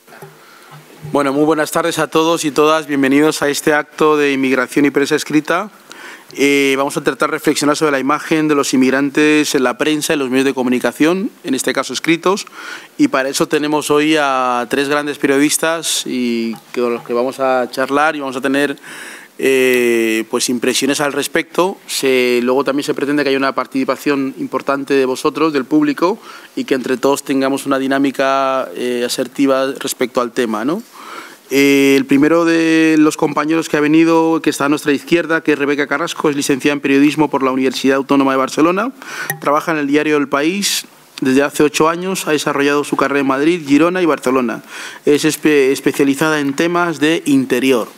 Bueno, muy buenas tardes a todos y todas. Bienvenidos a este acto de inmigración y prensa escrita. Vamos a tratar de reflexionar sobre la imagen de los inmigrantes en la prensa y los medios de comunicación, en este caso escritos. Y para eso tenemos hoy a tres grandes periodistas con los que vamos a charlar y vamos a tener pues impresiones al respecto. Luego también se pretende que haya una participación importante de vosotros, del público, y que entre todos tengamos una dinámica asertiva respecto al tema, ¿no? El primero de los compañeros que ha venido, que está a nuestra izquierda, que es Rebeca Carrasco, es licenciada en Periodismo por la Universidad Autónoma de Barcelona, trabaja en el diario El País desde hace 8 años, ha desarrollado su carrera en Madrid, Girona y Barcelona. Es especializada en temas de interior.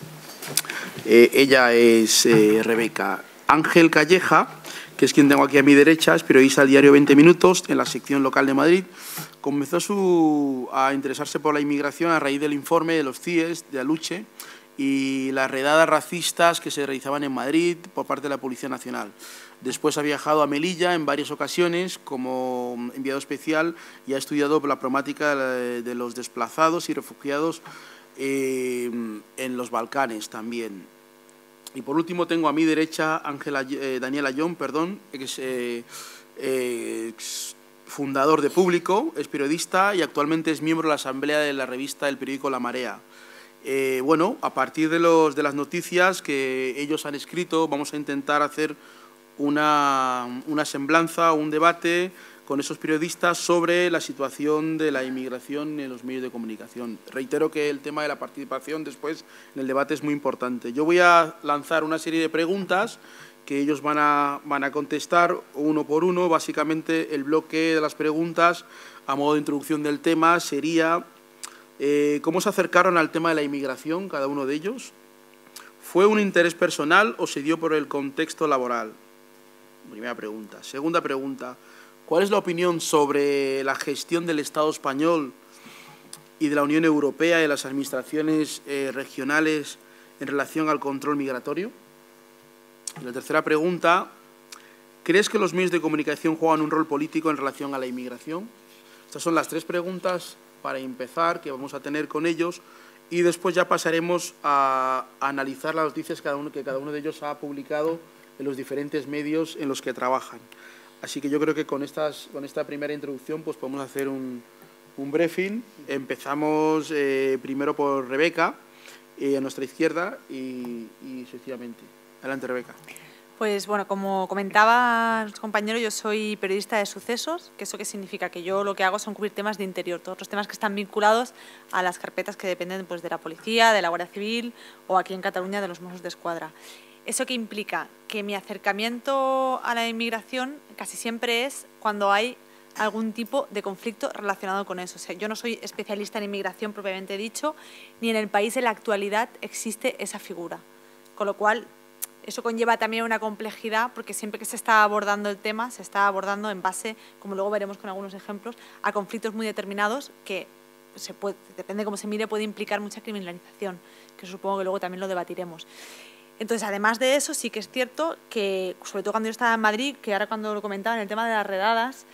Ella es Rebeca. Ángel Calleja, que es quien tengo aquí a mi derecha, es periodista del diario 20 Minutos, en la sección local de Madrid. Comenzó a interesarse por la inmigración a raíz del informe de los CIES, de Aluche, y las redadas racistas que se realizaban en Madrid por parte de la Policía Nacional. Después ha viajado a Melilla en varias ocasiones como enviado especial y ha estudiado la problemática de los desplazados y refugiados en los Balcanes también. Y por último tengo a mi derecha Daniel Ayón, que es fundador de Público, es periodista y actualmente es miembro de la asamblea de la revista del periódico La Marea. Bueno, a partir de las noticias que ellos han escrito, vamos a intentar hacer una semblanza, un debate con esos periodistas sobre la situación de la inmigración en los medios de comunicación. Reitero que el tema de la participación después en el debate es muy importante. Yo voy a lanzar una serie de preguntas que ellos van a contestar uno por uno. Básicamente, el bloque de las preguntas, a modo de introducción del tema, sería ¿cómo se acercaron al tema de la inmigración cada uno de ellos? ¿Fue un interés personal o se dio por el contexto laboral? Primera pregunta. Segunda pregunta, ¿cuál es la opinión sobre la gestión del Estado español y de la Unión Europea y de las administraciones regionales en relación al control migratorio? Y la tercera pregunta, ¿crees que los medios de comunicación juegan un rol político en relación a la inmigración? Estas son las tres preguntas para empezar que vamos a tener con ellos y después ya pasaremos a analizar las noticias que cada uno de ellos ha publicado en los diferentes medios en los que trabajan. Así que yo creo que con esta primera introducción pues podemos hacer un briefing. Empezamos primero por Rebeca, a nuestra izquierda y sucesivamente. Adelante, Rebeca. Pues bueno, como comentaba nuestro compañero, yo soy periodista de sucesos, que eso qué significa, que yo lo que hago son cubrir temas de interior, todos los temas que están vinculados a las carpetas que dependen pues, de la policía, de la Guardia Civil o aquí en Cataluña de los Mossos d'Esquadra. ¿Eso qué implica? Que mi acercamiento a la inmigración casi siempre es cuando hay algún tipo de conflicto relacionado con eso. O sea, yo no soy especialista en inmigración propiamente dicho, ni en el país en la actualidad existe esa figura. Con lo cual, eso conlleva también una complejidad porque siempre que se está abordando el tema, se está abordando en base, como luego veremos con algunos ejemplos, a conflictos muy determinados que, depende de cómo se mire, puede implicar mucha criminalización, que supongo que luego también lo debatiremos. Entonces, además de eso, sí que es cierto que, sobre todo cuando yo estaba en Madrid, que ahora cuando lo comentaba en el tema de las redadas,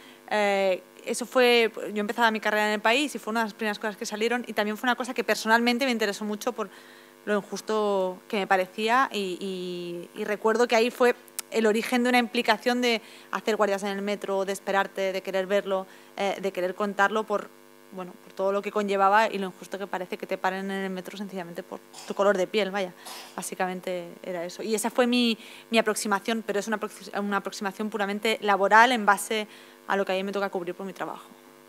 eso fue, yo empezaba mi carrera en el país y fue una de las primeras cosas que salieron y también fue una cosa que personalmente me interesó mucho por lo injusto que me parecía y recuerdo que ahí fue el origen de una implicación de hacer guardias en el metro, de esperarte, de querer verlo, de querer contarlo por todo lo que conllevaba y lo injusto que parece que te paren en el metro sencillamente por tu color de piel, vaya. Básicamente era eso. Y esa fue mi aproximación, pero es una aproximación puramente laboral en base a lo que a mí me toca cubrir por mi trabajo.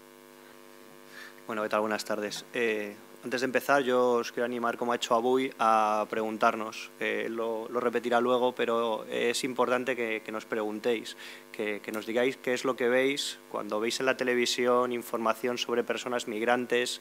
Bueno, ¿qué tal? Buenas tardes. Antes de empezar, yo os quiero animar, como ha hecho Abuy, a preguntarnos. Lo repetirá luego, pero es importante que nos preguntéis, que nos digáis qué es lo que veis cuando veis en la televisión información sobre personas migrantes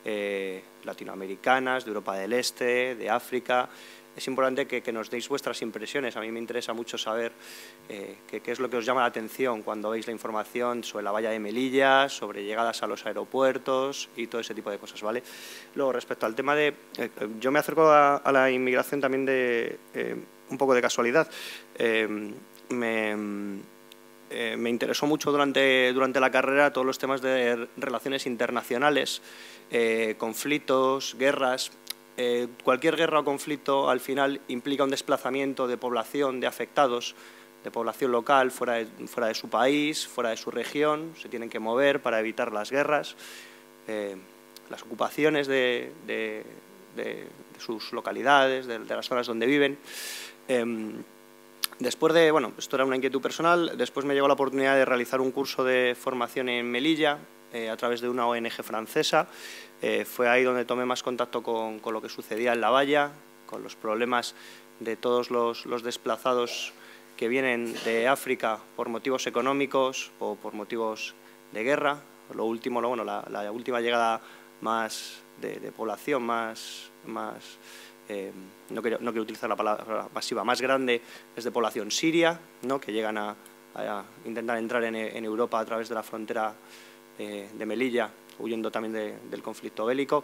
latinoamericanas, de Europa del Este, de África. Es importante que nos deis vuestras impresiones. A mí me interesa mucho saber qué es lo que os llama la atención cuando veis la información sobre la valla de Melilla, sobre llegadas a los aeropuertos y todo ese tipo de cosas, ¿vale? Luego, respecto al tema de... yo me acerco a la inmigración también de un poco de casualidad. me interesó mucho durante la carrera todos los temas de relaciones internacionales, conflictos, guerras. Cualquier guerra o conflicto al final implica un desplazamiento de población, de afectados, de población local fuera de su país, fuera de su región, se tienen que mover para evitar las guerras, las ocupaciones de sus localidades, de las zonas donde viven. Después de, bueno, esto era una inquietud personal, después me llegó la oportunidad de realizar un curso de formación en Melilla a través de una ONG francesa. Fue ahí donde tomé más contacto con lo que sucedía en La Valla, con los problemas de todos los desplazados que vienen de África por motivos económicos o por motivos de guerra. Lo último, bueno, la última llegada más de población, no quiero utilizar la palabra masiva, más grande es de población siria, ¿no?, que llegan a intentar entrar en Europa a través de la frontera de Melilla, huyendo también del conflicto bélico.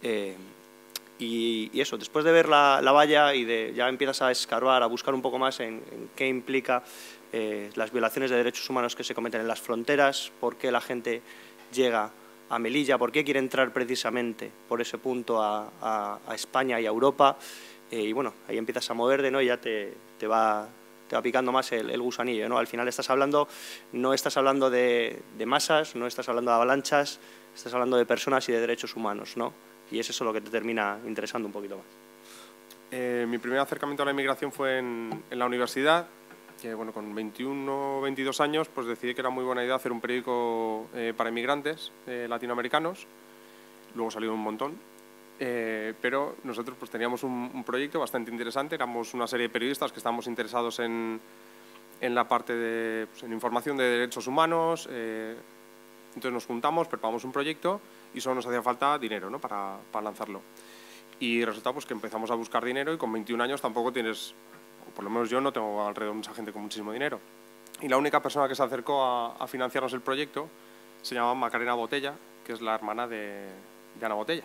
Y eso, después de ver la valla y ya empiezas a escarbar, a buscar un poco más en qué implica las violaciones de derechos humanos que se cometen en las fronteras, por qué la gente llega a Melilla, por qué quiere entrar precisamente por ese punto a España y a Europa. Y bueno, ahí empiezas a moverte, ¿no?, y ya te va picando más el gusanillo, ¿no? Al final no estás hablando de masas, no estás hablando de avalanchas, estás hablando de personas y de derechos humanos, ¿no? Y es eso lo que te termina interesando un poquito más. Mi primer acercamiento a la inmigración fue en la universidad, que bueno, con 21 o 22 años pues decidí que era muy buena idea hacer un periódico para inmigrantes latinoamericanos. Luego salió un montón, pero nosotros pues teníamos un proyecto bastante interesante. Éramos una serie de periodistas que estábamos interesados en la parte de en información de derechos humanos. Entonces nos juntamos, preparamos un proyecto y solo nos hacía falta dinero, ¿no?, para lanzarlo. Y resulta pues que empezamos a buscar dinero y con 21 años tampoco tienes, o por lo menos yo no tengo alrededor mucha gente con muchísimo dinero. Y la única persona que se acercó a financiarnos el proyecto se llamaba Macarena Botella, que es la hermana de Ana Botella.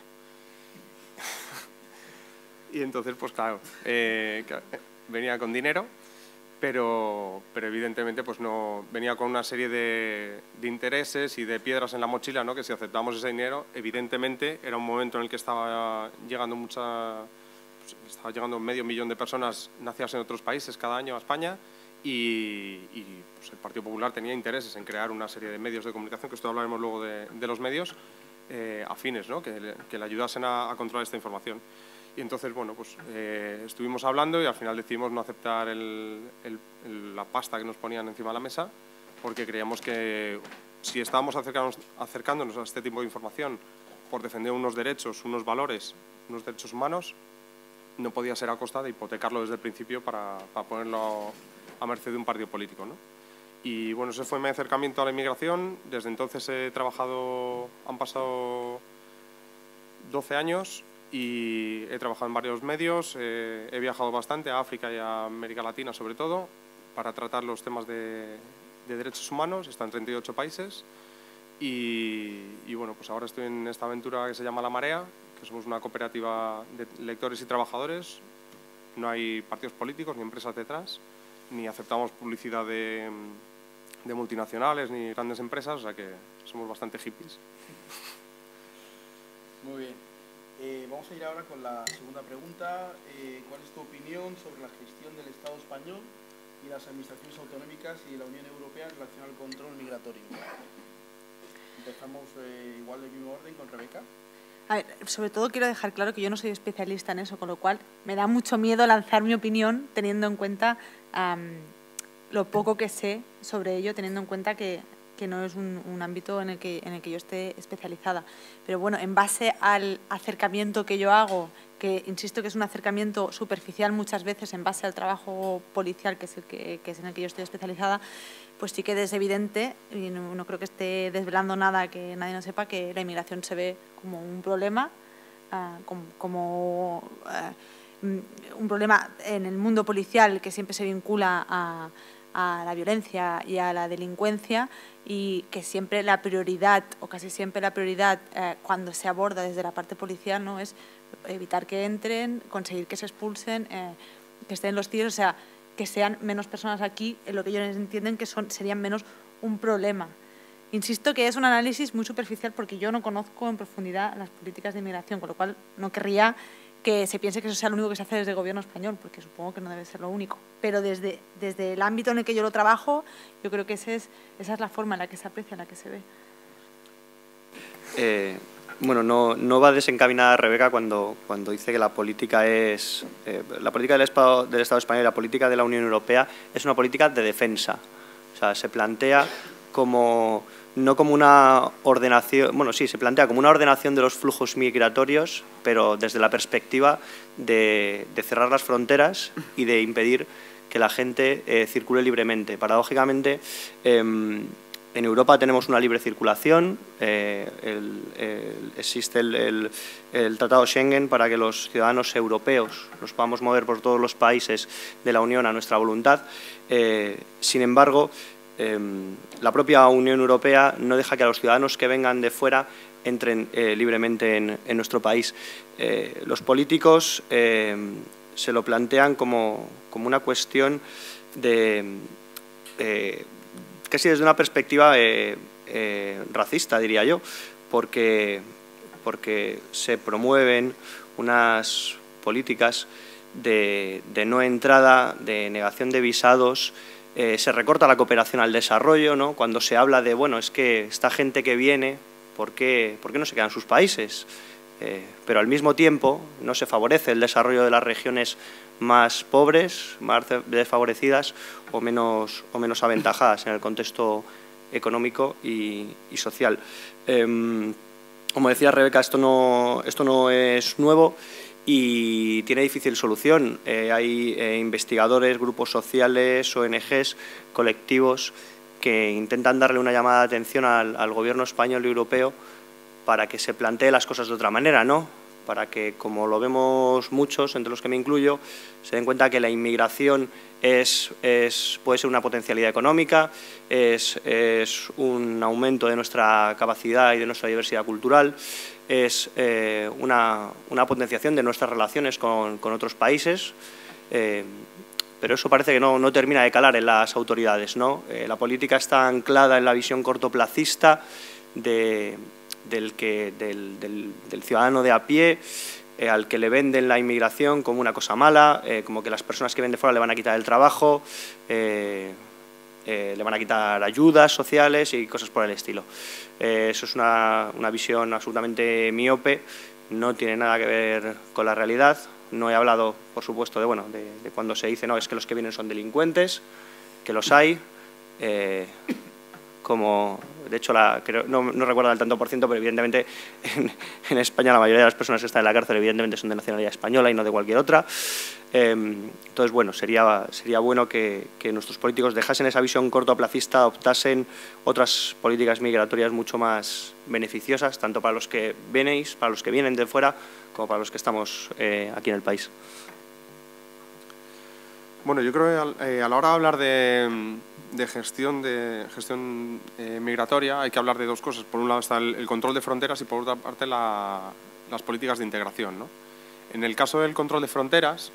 Y entonces, pues claro, venía con dinero, pero evidentemente pues no venía con una serie de intereses y de piedras en la mochila, ¿no?, que si aceptábamos ese dinero, evidentemente era un momento en el que estaba llegando medio millón de personas nacidas en otros países cada año a España y pues el Partido Popular tenía intereses en crear una serie de medios de comunicación, que esto hablaremos luego de los medios, afines, ¿no?, que le ayudasen a controlar esta información. Y entonces, bueno, pues estuvimos hablando y al final decidimos no aceptar la pasta que nos ponían encima de la mesa, porque creíamos que si estábamos acercándonos a este tipo de información por defender unos derechos, unos valores, unos derechos humanos, no podía ser a costa de hipotecarlo desde el principio para ponerlo a merced de un partido político, ¿no? Y bueno, ese fue mi acercamiento a la inmigración. Desde entonces han pasado 12 años y he trabajado en varios medios. He viajado bastante a África y a América Latina, sobre todo, para tratar los temas de derechos humanos. He estado en 38 países y bueno, pues ahora estoy en esta aventura que se llama La Marea, que somos una cooperativa de lectores y trabajadores. No hay partidos políticos ni empresas detrás, ni aceptamos publicidad de multinacionales ni grandes empresas, o sea que somos bastante hippies. Muy bien. Vamos a ir ahora con la segunda pregunta. ¿Cuál es tu opinión sobre la gestión del Estado español y las administraciones autonómicas y de la Unión Europea en relación al control migratorio? Empezamos igual del mismo orden con Rebeca. A ver, sobre todo quiero dejar claro que yo no soy especialista en eso, con lo cual me da mucho miedo lanzar mi opinión teniendo en cuenta lo poco que sé sobre ello, teniendo en cuenta que no es un ámbito en el que yo esté especializada. Pero bueno, en base al acercamiento que yo hago, que insisto que es un acercamiento superficial muchas veces en base al trabajo policial, que es en el que yo estoy especializada, pues sí que es evidente, y no creo que esté desvelando nada que nadie no sepa, que la inmigración se ve como un problema, un problema en el mundo policial que siempre se vincula a la violencia y a la delincuencia, y que siempre la prioridad, o casi siempre la prioridad cuando se aborda desde la parte policial, ¿no?, es evitar que entren, conseguir que se expulsen, que estén los tiros. O sea, que sean menos personas aquí, en lo que ellos entienden que serían menos un problema. Insisto que es un análisis muy superficial porque yo no conozco en profundidad las políticas de inmigración, con lo cual no querría que se piense que eso sea lo único que se hace desde el Gobierno español, porque supongo que no debe ser lo único. Pero desde el ámbito en el que yo lo trabajo, yo creo que esa es la forma en la que se aprecia, en la que se ve. Bueno, no va desencaminada Rebeca cuando dice que la política es la política del Estado español y la política de la Unión Europea es una política de defensa. O sea, se plantea no como una ordenación, bueno, sí, se plantea como una ordenación de los flujos migratorios, pero desde la perspectiva de cerrar las fronteras y de impedir que la gente circule libremente. Paradójicamente, en Europa tenemos una libre circulación, existe el Tratado Schengen para que los ciudadanos europeos nos podamos mover por todos los países de la Unión a nuestra voluntad. Sin embargo, la propia Unión Europea no deja que a los ciudadanos que vengan de fuera entren libremente en nuestro país. Los políticos se lo plantean como una cuestión casi desde una perspectiva racista, diría yo, porque se promueven unas políticas de no entrada, de negación de visados. Se recorta la cooperación al desarrollo, ¿no? Cuando se habla de, bueno, es que esta gente que viene, ¿por qué no se queda en sus países? Pero al mismo tiempo no se favorece el desarrollo de las regiones más pobres, más desfavorecidas o menos aventajadas en el contexto económico y social. Como decía Rebeca, esto no es nuevo y tiene difícil solución. Hay investigadores, grupos sociales, ONGs, colectivos que intentan darle una llamada de atención al Gobierno español y europeo para que se plantee las cosas de otra manera, ¿no? Para que, como lo vemos muchos, entre los que me incluyo, se den cuenta que la inmigración puede ser una potencialidad económica, es un aumento de nuestra capacidad y de nuestra diversidad cultural, es una potenciación de nuestras relaciones con otros países, pero eso parece que no termina de calar en las autoridades, ¿no? La política está anclada en la visión cortoplacista del ciudadano de a pie, al que le venden la inmigración como una cosa mala, como que las personas que vienen de fuera le van a quitar el trabajo, le van a quitar ayudas sociales y cosas por el estilo. Eso es una visión absolutamente miope, no tiene nada que ver con la realidad. No he hablado, por supuesto, de cuando se dice, no, es que los que vienen son delincuentes, que los hay, como, de hecho, no recuerdo el tanto por ciento, pero evidentemente en España la mayoría de las personas que están en la cárcel evidentemente son de nacionalidad española y no de cualquier otra. Entonces, bueno, sería bueno que nuestros políticos dejasen esa visión cortoplacista, adoptasen otras políticas migratorias mucho más beneficiosas, tanto para los que vienen de fuera, como para los que estamos aquí en el país. Bueno, yo creo que a la hora de hablar de gestión migratoria hay que hablar de dos cosas. Por un lado está el control de fronteras y por otra parte las políticas de integración, ¿no? En el caso del control de fronteras,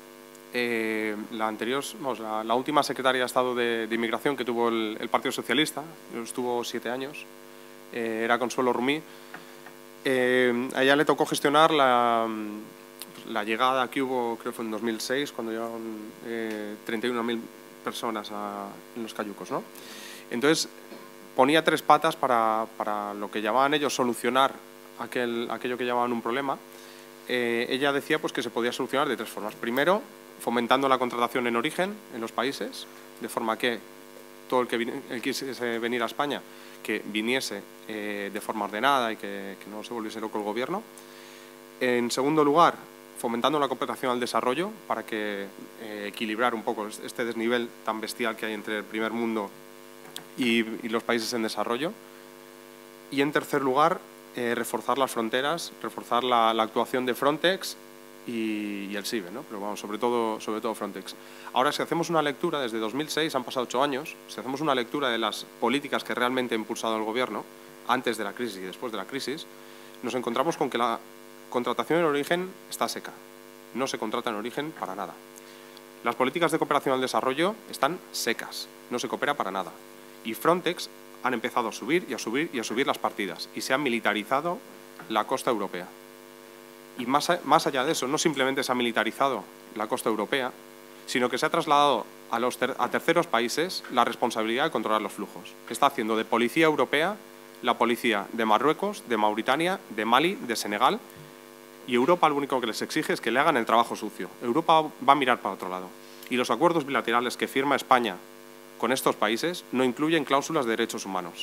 la última secretaria de Estado de Inmigración que tuvo el Partido Socialista, estuvo 7 años, era Consuelo Rumí. A ella le tocó gestionar la llegada que hubo, creo que fue en 2006, cuando llegaron 31.000 personas en los cayucos, ¿no? Entonces, ponía 3 patas para lo que llamaban ellos solucionar aquello que llamaban un problema. Ella decía pues, que se podía solucionar de 3 formas. Primero, fomentando la contratación en origen en los países, de forma que todo el que quisiese venir a España, que viniese de forma ordenada y que no se volviese loco el gobierno. En segundo lugar, fomentando la cooperación al desarrollo para equilibrar un poco este desnivel tan bestial que hay entre el primer mundo y los países en desarrollo. Y en tercer lugar, reforzar las fronteras, reforzar la actuación de Frontex y el SIBE, ¿no? Pero vamos, sobre todo Frontex. Ahora, si hacemos una lectura, desde 2006, han pasado 8 años, si hacemos una lectura de las políticas que realmente ha impulsado el Gobierno, antes de la crisis y después de la crisis, nos encontramos con que la contratación en origen está seca. No se contrata en origen para nada. Las políticas de cooperación al desarrollo están secas, no se coopera para nada. Y Frontex han empezado a subir y a subir y a subir las partidas y se ha militarizado la costa europea. Y más allá de eso, no simplemente se ha militarizado la costa europea, sino que se ha trasladado a terceros países la responsabilidad de controlar los flujos. Está haciendo de policía europea la policía de Marruecos, de Mauritania, de Mali, de Senegal, y Europa lo único que les exige es que le hagan el trabajo sucio. Europa va a mirar para otro lado. Y los acuerdos bilaterales que firma España con estos países no incluyen cláusulas de derechos humanos.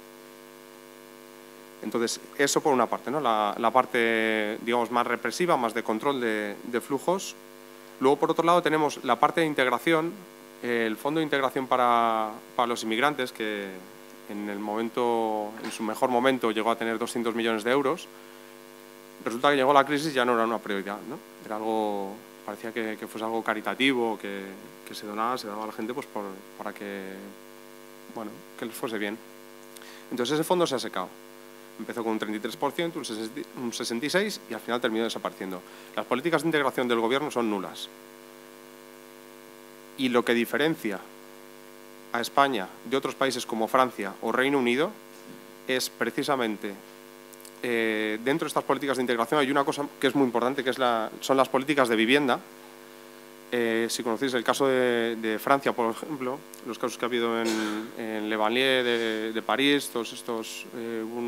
Entonces, eso por una parte, ¿no? La parte, digamos, más represiva, más de control de flujos. Luego, por otro lado, tenemos la parte de integración, el Fondo de Integración para los Inmigrantes, que en su mejor momento llegó a tener 200 millones de euros. Resulta que llegó la crisis y ya no era una prioridad, ¿no? Era algo, parecía que fuese algo caritativo, que se daba a la gente pues para que, bueno, que les fuese bien. Entonces ese fondo se ha secado. Empezó con un 33%, un 66% y al final terminó desapareciendo. Las políticas de integración del gobierno son nulas. Y lo que diferencia a España de otros países como Francia o Reino Unido es precisamente dentro de estas políticas de integración hay una cosa que es muy importante, que son las políticas de vivienda. Si conocéis el caso de Francia, por ejemplo, los casos que ha habido en Le Banlieue de París, todos estos, un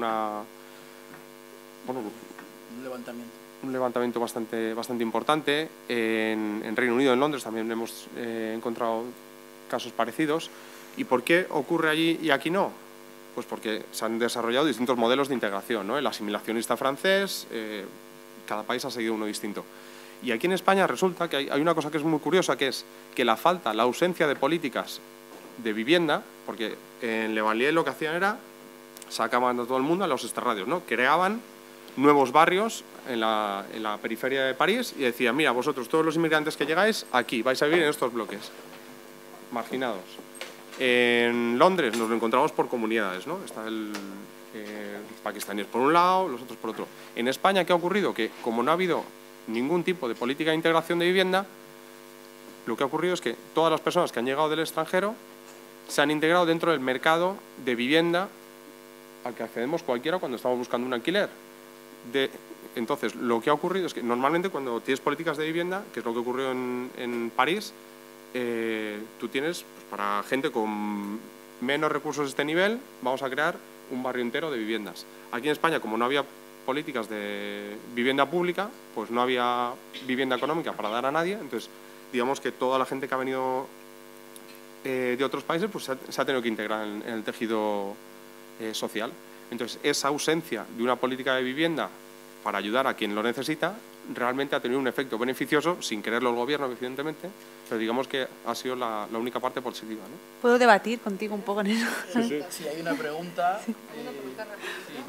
levantamiento bastante importante. En Reino Unido, en Londres, también hemos encontrado casos parecidos. ¿Y por qué ocurre allí y aquí no? Pues porque se han desarrollado distintos modelos de integración, ¿no? El asimilacionista francés, cada país ha seguido uno distinto. Y aquí en España resulta que hay una cosa que es muy curiosa, que es que la ausencia de políticas de vivienda, porque en Le Banlieue lo que hacían era sacaban a todo el mundo a los extrarradios, ¿no? Creaban nuevos barrios en la periferia de París y decían, mira, vosotros todos los inmigrantes que llegáis, aquí vais a vivir en estos bloques, marginados. En Londres nos lo encontramos por comunidades, ¿no? Está los pakistaníes por un lado, los otros por otro. En España, ¿qué ha ocurrido? Que como no ha habido ningún tipo de política de integración de vivienda, lo que ha ocurrido es que todas las personas que han llegado del extranjero se han integrado dentro del mercado de vivienda al que accedemos cualquiera cuando estamos buscando un alquiler. Entonces, lo que ha ocurrido es que normalmente cuando tienes políticas de vivienda, que es lo que ocurrió en París, tú tienes, pues, para gente con menos recursos de este nivel, vamos a crear un barrio entero de viviendas. Aquí en España, como no había políticas de vivienda pública, pues no había vivienda económica para dar a nadie, entonces digamos que toda la gente que ha venido de otros países pues se ha tenido que integrar en el tejido social. Entonces esa ausencia de una política de vivienda para ayudar a quien lo necesita realmente ha tenido un efecto beneficioso, sin quererlo el gobierno evidentemente, pero digamos que ha sido la única parte positiva, ¿no? ¿Puedo debatir contigo un poco en eso? Sí, hay una pregunta. Sí. Una pregunta rápida.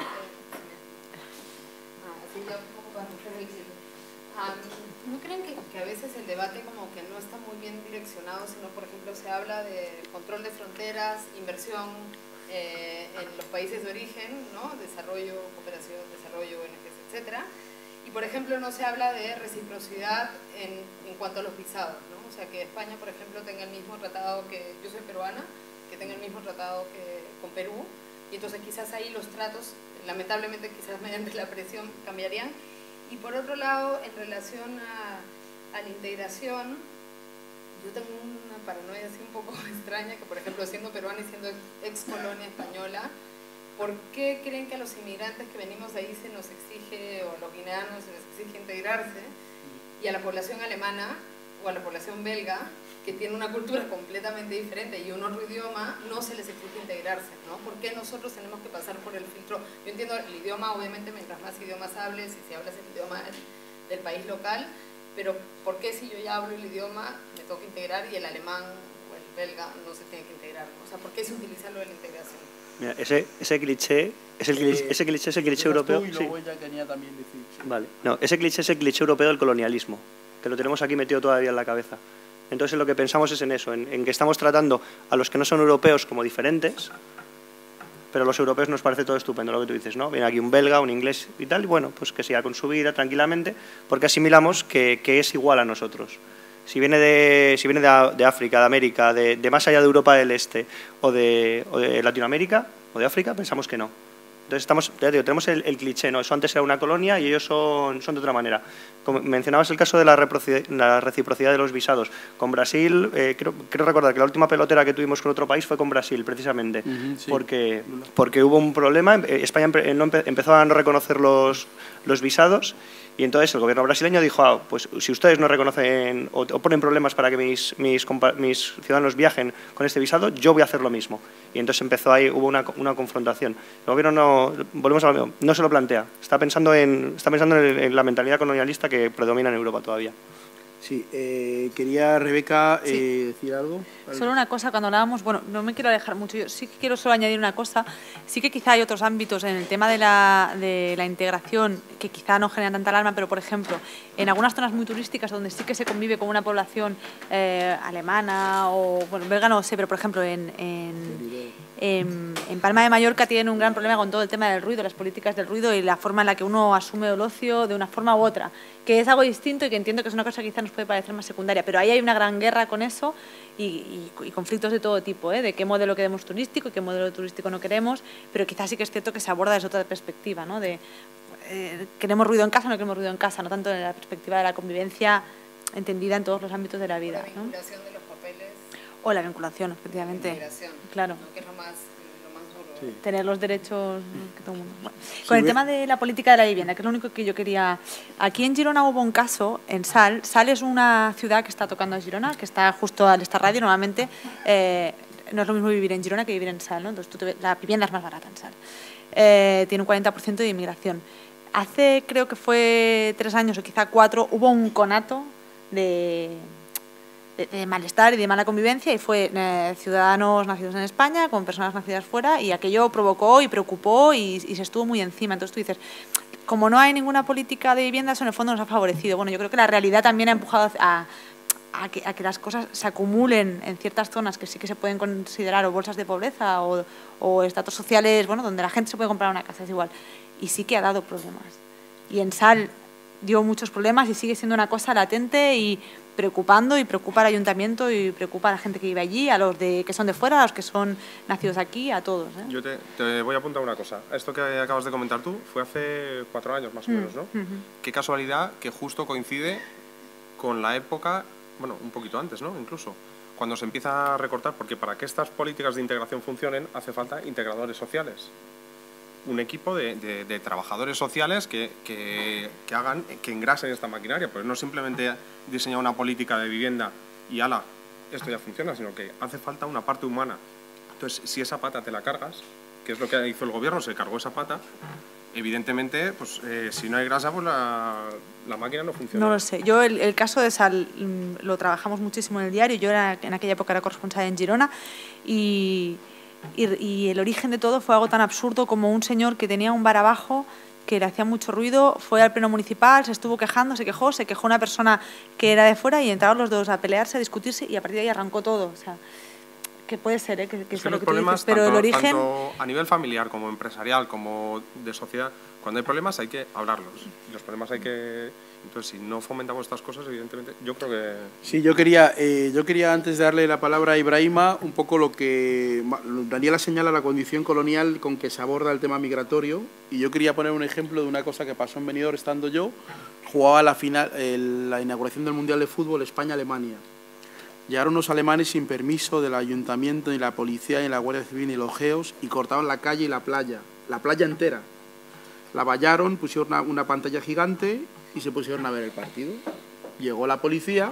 ¿No creen que a veces el debate como que no está muy bien direccionado, sino por ejemplo se habla de control de fronteras, inversión en los países de origen, ¿no? Desarrollo, cooperación, desarrollo, ONGs, etcétera, y por ejemplo no se habla de reciprocidad en cuanto a los visados, ¿no? O sea, que España, por ejemplo, tenga el mismo tratado que, yo soy peruana, que tenga el mismo tratado que con Perú, y entonces quizás ahí los tratos, lamentablemente quizás mediante la presión cambiarían. Y por otro lado, en relación a la integración, yo tengo una paranoia así un poco extraña, que por ejemplo siendo peruana y siendo ex colonia española, ¿por qué creen que a los inmigrantes que venimos de ahí se nos exige, o a los guineanos se les exige integrarse, y a la población alemana o a la población belga, que tiene una cultura completamente diferente y un otro idioma, no se les exige integrarse, ¿no? ¿Por qué nosotros tenemos que pasar por el filtro? Yo entiendo el idioma, obviamente, mientras más idiomas hables, y si hablas el idioma del país local, pero ¿por qué si yo ya hablo el idioma me toca integrar y el alemán o el belga no se tiene que integrar? O sea, ¿por qué se utiliza lo de la integración? Mira, ese cliché es el cliché europeo. Y luego ella quería también decir. Sí. Vale. No, ese cliché es el cliché europeo del colonialismo, que lo tenemos aquí metido todavía en la cabeza. Entonces lo que pensamos es en eso, en que estamos tratando a los que no son europeos como diferentes, pero a los europeos nos parece todo estupendo lo que tú dices, ¿no? Viene aquí un belga, un inglés y tal, y bueno, pues que siga con su vida tranquilamente, porque asimilamos que es igual a nosotros. Si viene de África, de América, de más allá de Europa del Este o de Latinoamérica o de África, pensamos que no. Entonces tenemos el cliché, ¿no? Eso antes era una colonia y ellos son de otra manera. Como mencionabas el caso de la reciprocidad de los visados. Con Brasil, creo recordar que la última pelotera que tuvimos con otro país fue con Brasil, precisamente, sí. porque hubo un problema. España empezó a no reconocer los visados. Y entonces el gobierno brasileño dijo, pues si ustedes no reconocen o ponen problemas para que mis ciudadanos viajen con este visado, yo voy a hacer lo mismo. Y entonces hubo una confrontación. El gobierno no se lo plantea, está pensando en la mentalidad colonialista que predomina en Europa todavía. Sí, quería Rebeca decir algo. Solo una cosa, cuando hablábamos, bueno, no me quiero alejar mucho, yo sí que quiero solo añadir una cosa, sí que quizá hay otros ámbitos en el tema de la integración que quizá no generan tanta alarma, pero por ejemplo, en algunas zonas muy turísticas donde sí que se convive con una población alemana o, bueno, belga no sé, pero por ejemplo en Palma de Mallorca tienen un gran problema con todo el tema del ruido, las políticas del ruido y la forma en la que uno asume el ocio de una forma u otra, que es algo distinto y que entiendo que es una cosa que quizá nos puede parecer más secundaria, pero ahí hay una gran guerra con eso y conflictos de todo tipo, de qué modelo queremos turístico y qué modelo turístico no queremos, pero quizás sí que es cierto que se aborda desde otra perspectiva, ¿no? Queremos ruido en casa o no queremos ruido en casa, no tanto en la perspectiva de la convivencia entendida en todos los ámbitos de la vida. La vinculación, ¿no?, de los papeles. O la vinculación, efectivamente. La migración, claro. ¿no?, que es lo más duro. Sí. Tener los derechos que todo el mundo. Bueno, con el tema de la política de la vivienda, que es lo único que yo quería. Aquí en Girona hubo un caso, en Sal. Sal es una ciudad que está tocando a Girona, que está justo al esta radio. Normalmente no es lo mismo vivir en Girona que vivir en Sal, ¿no? Entonces la vivienda es más barata en Sal. Tiene un 40% de inmigración. Hace, creo que fue 3 años o quizá 4, hubo un conato de malestar y de mala convivencia y fue ciudadanos nacidos en España con personas nacidas fuera y aquello provocó y preocupó y se estuvo muy encima. Entonces tú dices, como no hay ninguna política de vivienda, eso en el fondo nos ha favorecido. Bueno, yo creo que la realidad también ha empujado a que las cosas se acumulen en ciertas zonas que sí que se pueden considerar o bolsas de pobreza o estratos sociales, bueno, donde la gente se puede comprar una casa, es igual. Y sí que ha dado problemas. Y en Sal dio muchos problemas y sigue siendo una cosa latente y preocupando y preocupa al ayuntamiento y preocupa a la gente que vive allí, a los que son de fuera, a los que son nacidos aquí, a todos. Yo te voy a apuntar una cosa. Esto que acabas de comentar tú fue hace 4 años más o menos, ¿no? Qué casualidad que justo coincide con la época, bueno, un poquito antes, ¿no? Incluso, cuando se empieza a recortar, porque para que estas políticas de integración funcionen hace falta integradores sociales. Un equipo de trabajadores sociales que engrasen esta maquinaria, pues no simplemente diseñar una política de vivienda y ala, esto ya funciona, sino que hace falta una parte humana. Entonces, si esa pata te la cargas, que es lo que hizo el gobierno, se cargó esa pata, evidentemente, pues si no hay grasa, pues la máquina no funciona. No lo sé. Yo el caso de Sal lo trabajamos muchísimo en el diario. Yo en aquella época era corresponsal en Girona y el origen de todo fue algo tan absurdo como un señor que tenía un bar abajo que le hacía mucho ruido, fue al pleno municipal, se estuvo quejando, se quejó una persona que era de fuera y entraron los dos a pelearse, a discutirse y a partir de ahí arrancó todo. O sea, que puede ser, que es lo que tú dices, pero el origen... Tanto a nivel familiar como empresarial, como de sociedad, cuando hay problemas hay que hablarlos. Y los problemas hay que... Entonces, si no fomentamos estas cosas, evidentemente, yo creo que... Sí, yo quería antes de darle la palabra a Ibrahima, un poco lo que Daniela señala, la condición colonial con que se aborda el tema migratorio, y yo quería poner un ejemplo de una cosa que pasó en Benidorm estando yo. Jugaba la inauguración del Mundial de Fútbol España-Alemania. Llegaron unos alemanes sin permiso del ayuntamiento, ni la policía, ni la Guardia Civil, ni los GEOs, y cortaban la calle y la playa entera. La vallaron, pusieron una pantalla gigante y se pusieron a ver el partido. Llegó la policía,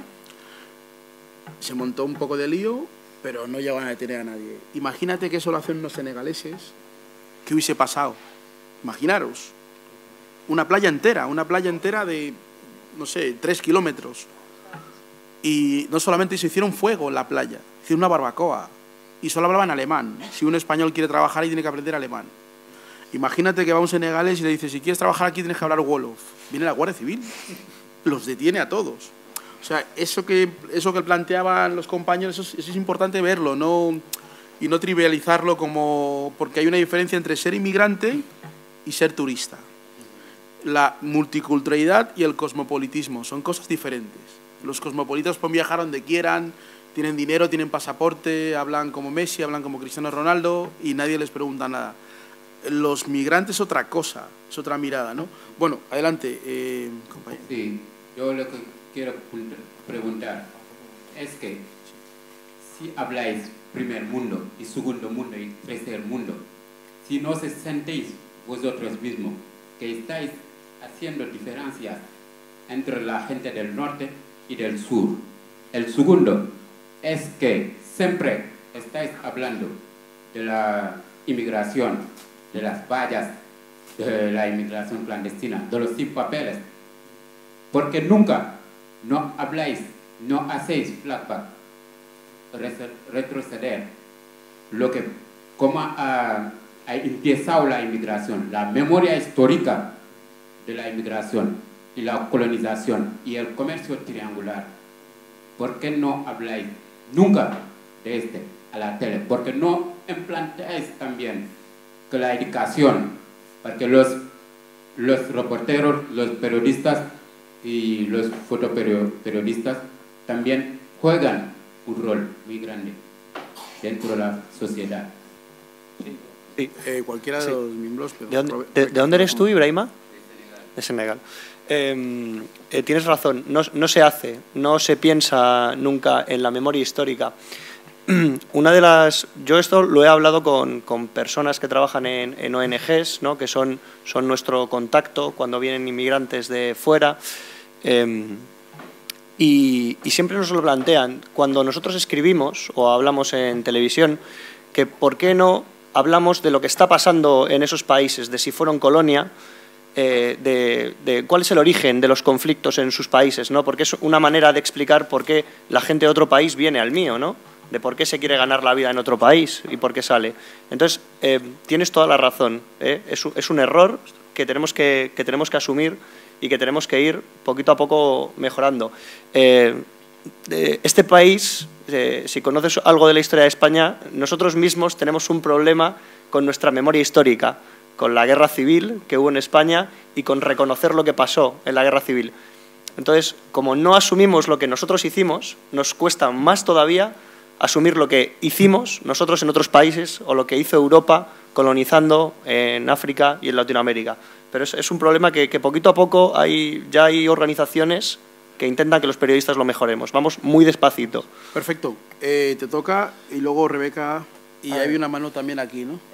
se montó un poco de lío, pero no llegaron a detener a nadie. Imagínate que eso lo hacen unos senegaleses, ¿qué hubiese pasado? Imaginaros, una playa entera de, no sé, 3 kilómetros. Y no solamente se hicieron fuego en la playa, hicieron una barbacoa y solo hablaban alemán. Si un español quiere trabajar ahí tiene que aprender alemán. Imagínate que va un senegalés y le dice, si quieres trabajar aquí tienes que hablar wolof. Viene la Guardia Civil, los detiene a todos. O sea, eso que planteaban los compañeros, eso es importante verlo, y no trivializarlo porque hay una diferencia entre ser inmigrante y ser turista. La multiculturalidad y el cosmopolitismo son cosas diferentes. Los cosmopolitas pueden viajar donde quieran, tienen dinero, tienen pasaporte, hablan como Messi, hablan como Cristiano Ronaldo y nadie les pregunta nada. Los migrantes es otra cosa, es otra mirada, ¿no? Bueno, adelante, compañero. Sí, yo lo que quiero preguntar es que si habláis primer mundo y segundo mundo y tercer mundo, si no se sentéis vosotros mismos que estáis haciendo diferencias entre la gente del norte y del sur. El segundo es que siempre estáis hablando de la inmigración, de las vallas, de la inmigración clandestina, de los sin papeles, porque nunca no habláis, no hacéis flashback, retroceder lo que, cómo ha empezado la inmigración, la memoria histórica de la inmigración y la colonización y el comercio triangular. ¿Por qué no habláis nunca de este a la tele? Porque no implantáis también que la educación, porque los reporteros, los periodistas y los fotoperiodistas también juegan un rol muy grande dentro de la sociedad. Sí. Cualquiera de los miembros. Pero ¿De dónde eres tú, Ibrahima? De Senegal. Tienes razón, no se hace, no se piensa nunca en la memoria histórica. Yo esto lo he hablado con personas que trabajan en ONGs, ¿no? Que son nuestro contacto cuando vienen inmigrantes de fuera, y siempre nos lo plantean cuando nosotros escribimos o hablamos en televisión, que por qué no hablamos de lo que está pasando en esos países, de si fueron colonia, de cuál es el origen de los conflictos en sus países, ¿no? Porque es una manera de explicar por qué la gente de otro país viene al mío, ¿no? De por qué se quiere ganar la vida en otro país y por qué sale. Entonces, tienes toda la razón, ¿eh? Es un error que tenemos que asumir y que tenemos que ir poquito a poco mejorando. Este país, si conoces algo de la historia de España, nosotros mismos tenemos un problema con nuestra memoria histórica, con la guerra civil que hubo en España y con reconocer lo que pasó en la guerra civil. Entonces, como no asumimos lo que nosotros hicimos, nos cuesta más todavía asumir lo que hicimos nosotros en otros países o lo que hizo Europa colonizando en África y en Latinoamérica. Pero es un problema que poquito a poco ya hay organizaciones que intentan que los periodistas lo mejoremos. Vamos muy despacito. Perfecto. Te toca y luego Rebeca, y hay una mano también aquí, ¿no?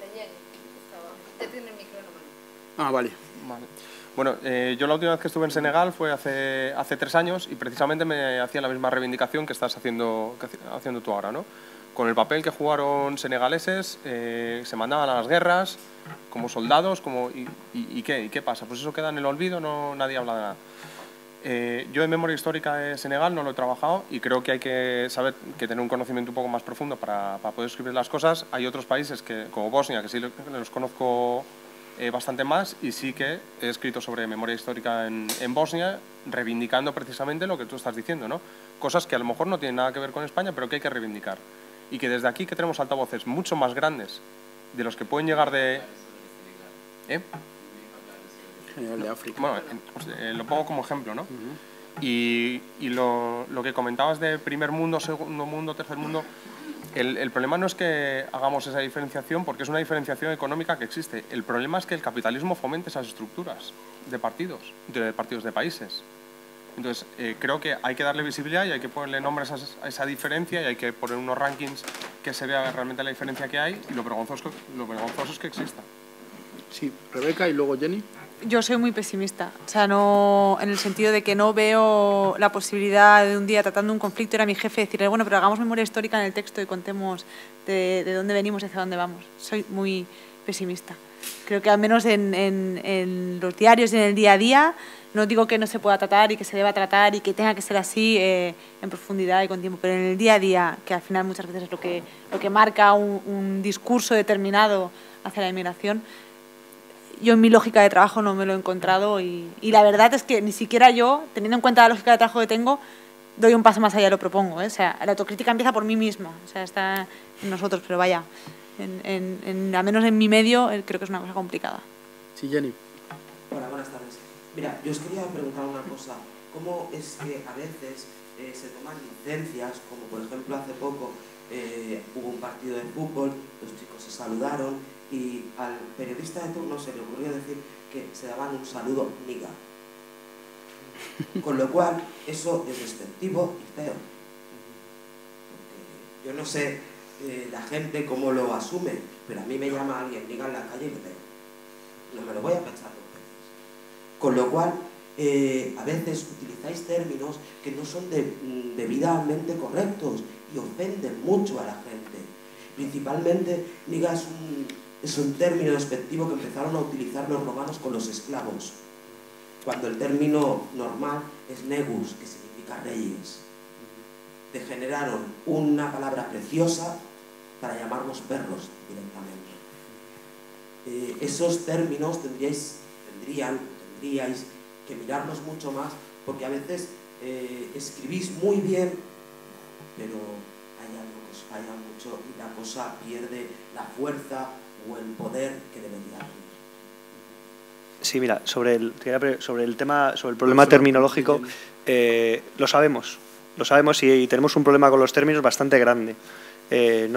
Ah, vale. Bueno, yo la última vez que estuve en Senegal fue hace 3 años y precisamente me hacía la misma reivindicación que estás haciendo tú ahora, ¿no? Con el papel que jugaron senegaleses, se mandaban a las guerras como soldados, ¿y qué pasa? Pues eso queda en el olvido, nadie habla de nada. Yo en memoria histórica de Senegal no lo he trabajado y creo que hay que tener un conocimiento un poco más profundo para poder escribir las cosas. Hay otros países como Bosnia, que sí los conozco bastante más, y sí que he escrito sobre memoria histórica en Bosnia, reivindicando precisamente lo que tú estás diciendo, ¿no? Cosas que a lo mejor no tienen nada que ver con España, pero que hay que reivindicar. Y que desde aquí que tenemos altavoces mucho más grandes de los que pueden llegar de... De África. Bueno, lo pongo como ejemplo, ¿no? Y lo que comentabas de primer mundo, segundo mundo, tercer mundo, el problema no es que hagamos esa diferenciación, porque es una diferenciación económica que existe. El problema es que el capitalismo fomente esas estructuras de partidos de países. Entonces, creo que hay que darle visibilidad y hay que ponerle nombre a esa diferencia y hay que poner unos rankings que se vea realmente la diferencia que hay, y lo vergonzoso es que exista. Sí, Rebeca y luego Jenny. Yo soy muy pesimista, o sea, no, en el sentido de que no veo la posibilidad de un día tratando un conflicto ir a mi jefe y decirle, bueno, pero hagamos memoria histórica en el texto y contemos de dónde venimos y hacia dónde vamos. Soy muy pesimista. Creo que al menos en los diarios y en el día a día, no digo que no se pueda tratar y que se deba tratar y que tenga que ser así en profundidad y con tiempo, pero en el día a día, que al final muchas veces es lo que marca un discurso determinado hacia la inmigración, yo en mi lógica de trabajo no me lo he encontrado y la verdad es que ni siquiera yo, teniendo en cuenta la lógica de trabajo que tengo, doy un paso más allá y lo propongo, ¿eh? O sea, la autocrítica empieza por mí misma, o sea, está en nosotros, pero vaya, al menos en mi medio creo que es una cosa complicada. Sí, Jenny. Hola, buenas tardes. Mira, yo os quería preguntar una cosa. ¿Cómo es que a veces se toman licencias, como por ejemplo hace poco hubo un partido de fútbol, los chicos se saludaron y al periodista de turno se le ocurrió decir que se daban un saludo niga? Con lo cual, eso es despectivo y feo. Porque yo no sé la gente cómo lo asume, pero a mí me llama alguien niga en la calle y le pego. No me lo voy a pensar dos veces. Con lo cual, a veces utilizáis términos que no son debidamente correctos y ofenden mucho a la gente. Principalmente, niga es un término despectivo que empezaron a utilizar los romanos con los esclavos, cuando el término normal es negus, que significa reyes. Degeneraron una palabra preciosa para llamarnos perros directamente. Esos términos tendríais que mirarlos mucho más, porque a veces escribís muy bien, pero hay algo que os falla mucho y la cosa pierde la fuerza o el poder que debería tener. Sí, mira, sobre el tema, sobre el problema terminológico, lo sabemos y tenemos un problema con los términos bastante grande. No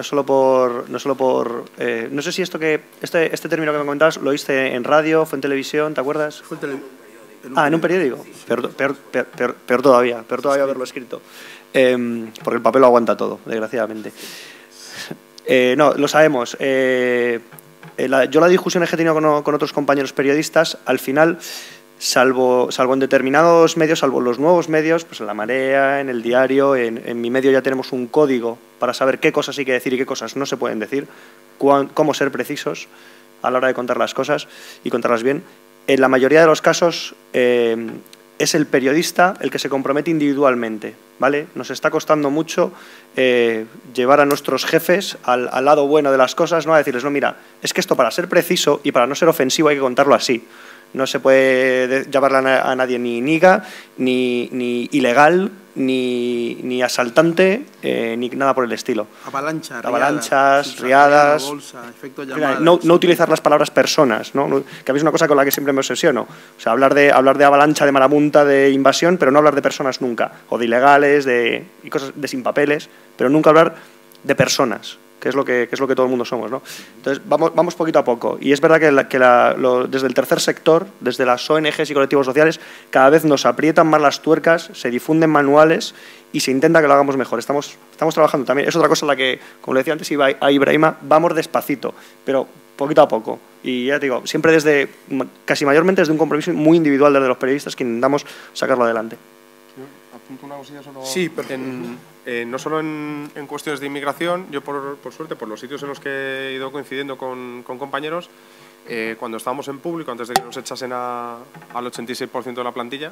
sé si este término que me comentabas lo oíste en radio, fue en televisión, ¿te acuerdas? Fue en en un periódico. Peor todavía haberlo escrito. Porque el papel lo aguanta todo, desgraciadamente. No, lo sabemos. Yo las discusiones que he tenido con otros compañeros periodistas, al final, salvo en determinados medios, salvo los nuevos medios, pues en La Marea, en El Diario, en mi medio ya tenemos un código para saber qué cosas hay que decir y qué cosas no se pueden decir, cómo ser precisos a la hora de contar las cosas y contarlas bien. En la mayoría de los casos es el periodista el que se compromete individualmente, ¿vale? Nos está costando mucho llevar a nuestros jefes al lado bueno de las cosas, ¿no? A decirles, no, mira, es que esto para ser preciso y para no ser ofensivo hay que contarlo así. No se puede llamarle a nadie ni niga, ni ilegal, ni asaltante, ni nada por el estilo. Avalanchas, riadas, bolsa, efecto llamada, no utilizar las palabras personas, ¿no? Que a mí es una cosa con la que siempre me obsesiono. O sea, hablar de avalancha, de marabunta, de invasión, pero no hablar de personas nunca. O de ilegales, y cosas de sin papeles, pero nunca hablar de personas, que es lo que todo el mundo somos, ¿no? Entonces, vamos poquito a poco. Y es verdad que desde el tercer sector, desde las ONGs y colectivos sociales, cada vez nos aprietan más las tuercas, se difunden manuales y se intenta que lo hagamos mejor. Estamos trabajando también. Es otra cosa en la que, como le decía antes a Ibrahima, vamos despacito, pero poquito a poco. Y ya te digo, siempre casi mayormente desde un compromiso muy individual desde los periodistas que intentamos sacarlo adelante. Apunto una cosilla solo. Sí, no solo en cuestiones de inmigración, yo por suerte, por los sitios en los que he ido coincidiendo con compañeros, cuando estábamos en público, antes de que nos echasen al 86% de la plantilla,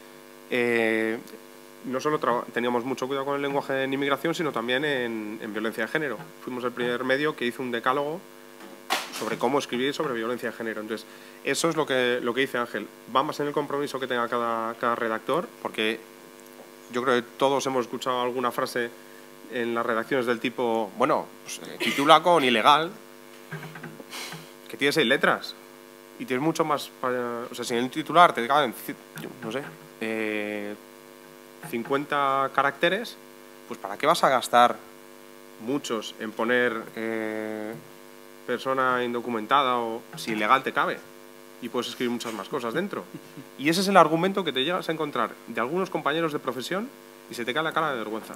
no solo teníamos mucho cuidado con el lenguaje en inmigración, sino también en violencia de género. Fuimos el primer medio que hizo un decálogo sobre cómo escribir sobre violencia de género. Entonces, eso es lo que dice Ángel. Va más en el compromiso que tenga cada redactor, porque yo creo que todos hemos escuchado alguna frase en las redacciones del tipo, bueno, pues, titula con ilegal, que tiene 6 letras y tienes mucho más, o sea, si en el titular te caben, no sé, 50 caracteres, pues ¿para qué vas a gastar muchos en poner persona indocumentada o si ilegal te cabe? Y puedes escribir muchas más cosas dentro. Y ese es el argumento que te llegas a encontrar de algunos compañeros de profesión y se te cae la cara de vergüenza.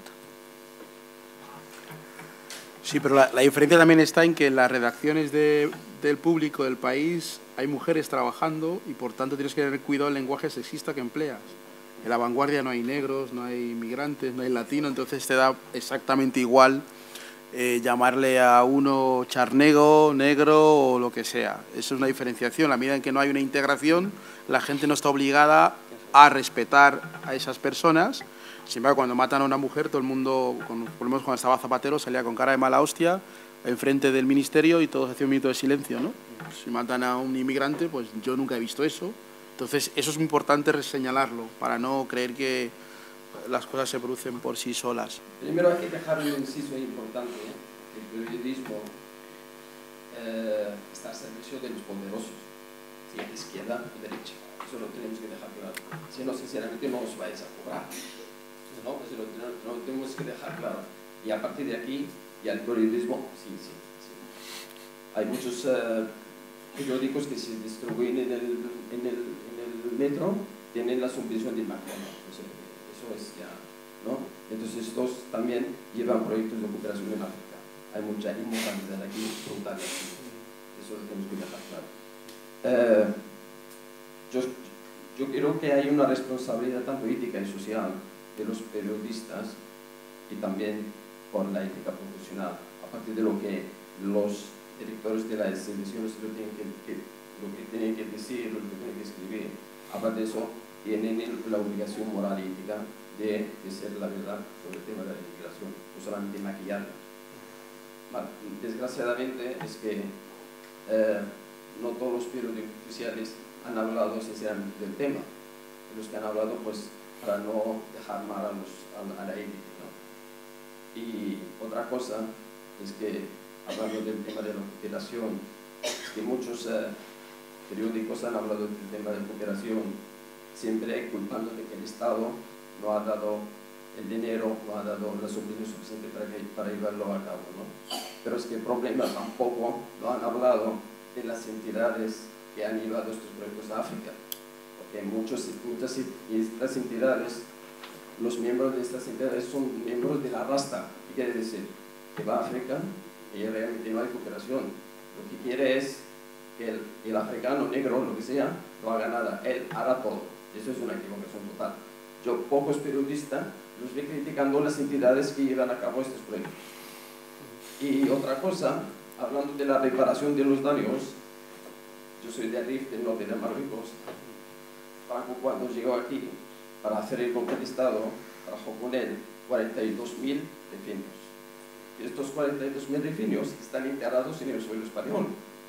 Sí, pero la diferencia también está en que en las redacciones del público del país hay mujeres trabajando y por tanto tienes que tener cuidado del lenguaje sexista que empleas. En La Vanguardia no hay negros, no hay inmigrantes, no hay latinos, entonces te da exactamente igual llamarle a uno charnego, negro o lo que sea. Eso es una diferenciación. A medida en que no hay una integración, la gente no está obligada a respetar a esas personas. Sin embargo, cuando matan a una mujer, todo el mundo, por lo menos cuando estaba Zapatero, salía con cara de mala hostia enfrente del ministerio y todos hacían un minuto de silencio, ¿no? Si matan a un inmigrante, pues yo nunca he visto eso. Entonces, eso es importante señalarlo para no creer que las cosas se producen por sí solas. Primero hay que dejar un inciso importante, ¿eh? El periodismo está al servicio de los poderosos, sea de izquierda o derecha. Eso Eso lo tenemos que dejar claro. Si no, sinceramente no os vais a cobrar. ¿No? Eso lo tenemos que dejar claro. Y a partir de aquí, ya el periodismo, sí. Hay muchos periódicos que se distribuyen en el metro, tienen la subvención de Macron. Eso es ya, ¿no? Entonces estos también llevan proyectos de cooperación en África. Hay mucha inmoralidad aquí, brutal aquí. Eso lo tenemos que dejar claro. Yo creo que hay una responsabilidad tanto ética y social de los periodistas y también por la ética profesional, a partir de lo que los directores de las ediciones lo que tienen que decir, lo que tienen que escribir. Aparte de eso, tienen la obligación moral y ética de decir la verdad sobre el tema de la inmigración, no solamente maquillarla. Desgraciadamente es que no todos los periódicos oficiales han hablado sinceramente del tema. Los que han hablado, pues, para no dejar mal a la élite, ¿no? Y otra cosa es que, hablando del tema de la cooperación, es que muchos periódicos han hablado del tema de la cooperación, siempre culpando de que el Estado no ha dado el dinero, no ha dado la subvención suficiente para llevarlo a cabo, ¿no? Pero es que el problema tampoco lo han hablado de las entidades que han llevado estos proyectos a África, porque muchas de estas entidades, los miembros de estas entidades son miembros de la Rasta. ¿Qué quiere decir? Que va a África y realmente no hay cooperación. Lo que quiere es que el africano negro, lo que sea, no haga nada, él hará todo. Eso es una equivocación total. Yo, pocos periodistas, los vi criticando las entidades que llevan a cabo estos proyectos. Y otra cosa, hablando de la reparación de los daños, yo soy de Arif, del norte de Marruecos. Franco, cuando llegó aquí para hacer el golpe de Estado, trabajó con él 42.000 refenios. Y estos 42.000 refenios están enterrados en el suelo español.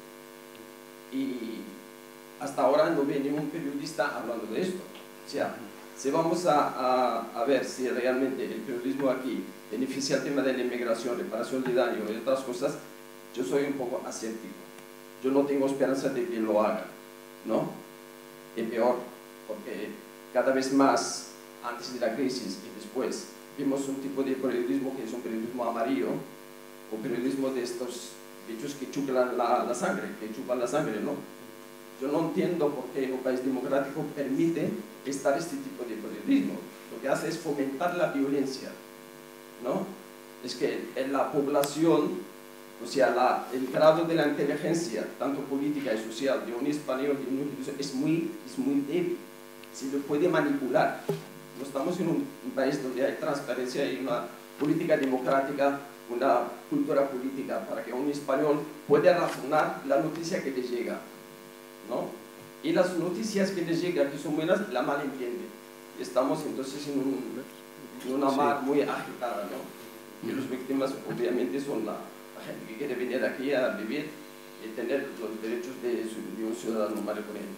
Y hasta ahora no ve ningún periodista hablando de esto. O sea, si vamos a ver si realmente el periodismo aquí beneficia el tema de la inmigración, reparación de daño y otras cosas, yo soy un poco escéptico. Yo no tengo esperanza de que lo haga, ¿no? Y peor, porque cada vez más, antes de la crisis y después, vimos un tipo de periodismo que es un periodismo amarillo, o periodismo de estos bichos que chupan la sangre, ¿no? Yo no entiendo por qué un país democrático permite estar este tipo de periodismo. Lo que hace es fomentar la violencia, ¿no? Es que en la población, o sea, el grado de la inteligencia, tanto política y social, de un español es muy débil. Se lo puede manipular. No estamos en un país donde hay transparencia y una política democrática, una cultura política, para que un español pueda razonar la noticia que le llega, ¿no? Y las noticias que les llegan, que son buenas, la malentienden. Estamos entonces en una mar muy agitada, ¿no? Y las víctimas obviamente son la gente que quiere venir aquí a vivir y tener los derechos de un ciudadano normal con él.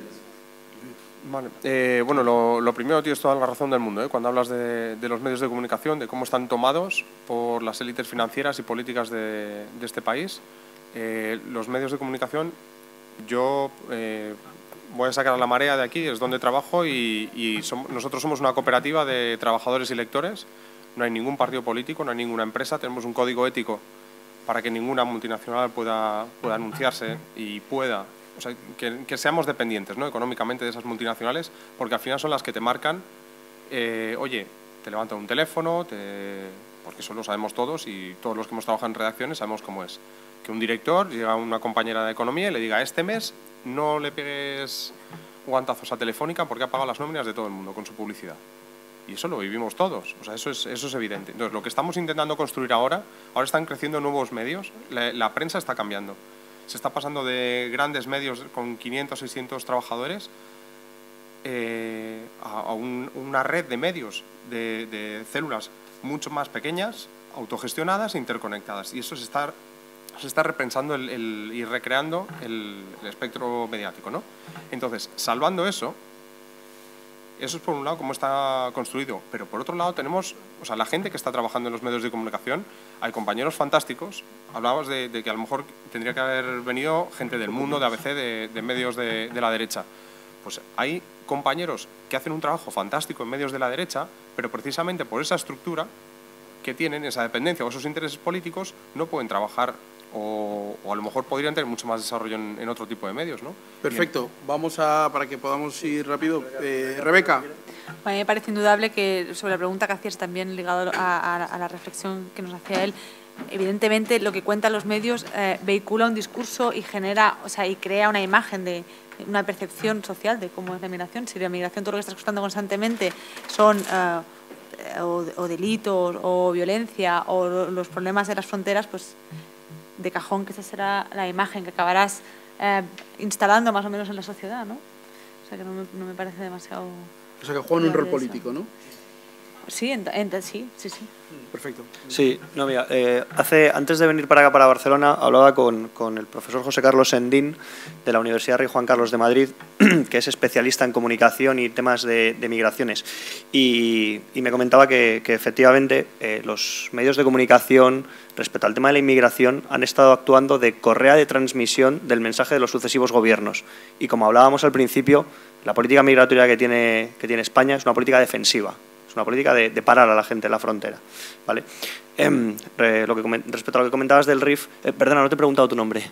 Vale. Bueno, lo primero, tienes toda la razón del mundo, ¿eh? Cuando hablas de los medios de comunicación, de cómo están tomados por las élites financieras y políticas de este país. Los medios de comunicación, yo voy a sacar a la marea de aquí, es donde trabajo y nosotros somos una cooperativa de trabajadores y lectores. No hay ningún partido político, no hay ninguna empresa, tenemos un código ético para que ninguna multinacional pueda anunciarse y pueda, o sea, que seamos dependientes, ¿no?, económicamente de esas multinacionales, porque al final son las que te marcan, oye, te levantan un teléfono, porque eso lo sabemos todos y todos los que hemos trabajado en redacciones sabemos cómo es. Que un director llega a una compañera de economía y le diga, este mes no le pegues guantazos a Telefónica porque ha pagado las nóminas de todo el mundo con su publicidad. Y eso lo vivimos todos, o sea, eso es evidente. Entonces, lo que estamos intentando construir ahora están creciendo nuevos medios, la prensa está cambiando. Se está pasando de grandes medios con 500, 600 trabajadores a una red de medios, de células mucho más pequeñas, autogestionadas e interconectadas. Y eso se está repensando y recreando el espectro mediático, ¿no? Entonces, salvando eso es por un lado cómo está construido, pero por otro lado tenemos, o sea, la gente que está trabajando en los medios de comunicación, hay compañeros fantásticos. Hablabas de que a lo mejor tendría que haber venido gente del Mundo, de ABC, de medios de la derecha, pues hay compañeros que hacen un trabajo fantástico en medios de la derecha, pero precisamente por esa estructura que tienen, esa dependencia o esos intereses políticos, no pueden trabajar o a lo mejor podrían tener mucho más desarrollo en otro tipo de medios, ¿no? Perfecto. Vamos para que podamos ir rápido. Rebeca. A mí me parece indudable que, sobre la pregunta que hacías también ligado a la reflexión que nos hacía él, evidentemente lo que cuentan los medios vehicula un discurso y genera, o sea, y crea una imagen de una percepción social de cómo es la migración. Si la migración, todo lo que estás escuchando constantemente son o delitos o violencia o los problemas de las fronteras, pues de cajón que esa será la imagen que acabarás instalando más o menos en la sociedad, ¿no? O sea que no me parece demasiado... O sea que juegan un rol político, ¿no? Sí, sí. Perfecto. Sí, no, mira, antes de venir para acá, para Barcelona, hablaba con el profesor José Carlos Sendín de la Universidad Rey Juan Carlos de Madrid, que es especialista en comunicación y temas de migraciones, y me comentaba que efectivamente los medios de comunicación respecto al tema de la inmigración han estado actuando de correa de transmisión del mensaje de los sucesivos gobiernos, y como hablábamos al principio, la política migratoria que tiene España es una política defensiva. Es una política de parar a la gente en la frontera, ¿vale? Respecto a lo que comentabas del RIF, perdona, no te he preguntado tu nombre.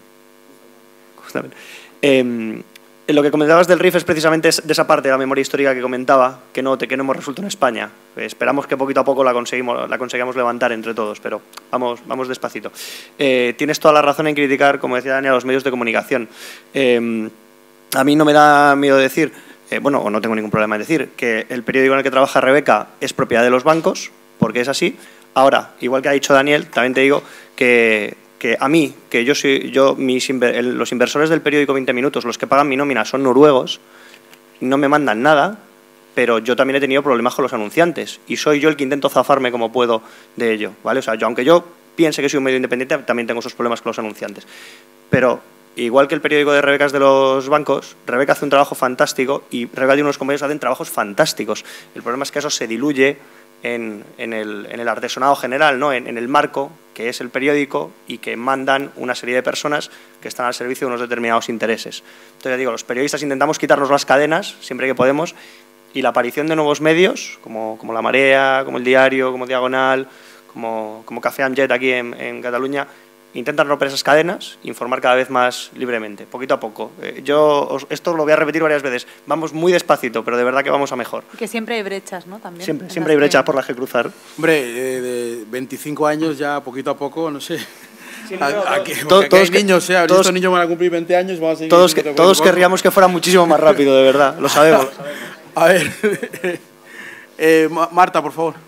Lo que comentabas del RIF es precisamente de esa parte de la memoria histórica que comentaba, que no hemos resuelto en España. Esperamos que poquito a poco la consigamos levantar entre todos, pero vamos despacito. Tienes toda la razón en criticar, como decía Dani, a los medios de comunicación. A mí no me da miedo decir... bueno, o no tengo ningún problema en decir que el periódico en el que trabaja Rebeca es propiedad de los bancos, porque es así. Ahora, igual que ha dicho Daniel, también te digo que a mí, que los inversores del periódico 20 Minutos, los que pagan mi nómina son noruegos, no me mandan nada, pero yo también he tenido problemas con los anunciantes y soy yo el que intento zafarme como puedo de ello, ¿vale? O sea, aunque yo piense que soy un medio independiente, también tengo esos problemas con los anunciantes. Pero... igual que el periódico de Rebeca es de los bancos, Rebeca hace un trabajo fantástico y Rebeca y unos compañeros hacen trabajos fantásticos. El problema es que eso se diluye en el artesonado general, ¿no? en el marco que es el periódico y que mandan una serie de personas que están al servicio de unos determinados intereses. Entonces, ya digo, los periodistas intentamos quitarnos las cadenas siempre que podemos y la aparición de nuevos medios, como La Marea, como El Diario, como Diagonal, como Café amb Llet aquí en Cataluña, intentan romper esas cadenas, informar cada vez más libremente, poquito a poco. Esto lo voy a repetir varias veces. Vamos muy despacito, pero de verdad que vamos a mejor. Y que siempre hay brechas, ¿no? También. Siempre hay brechas por las que cruzar. Hombre, de 25 años ya poquito a poco, no sé. Sí, aquí hay niños, estos niños van a cumplir 20 años, vamos a seguir. Todos querríamos que fuera muchísimo más rápido, de verdad. Lo sabemos. A ver, Marta, por favor.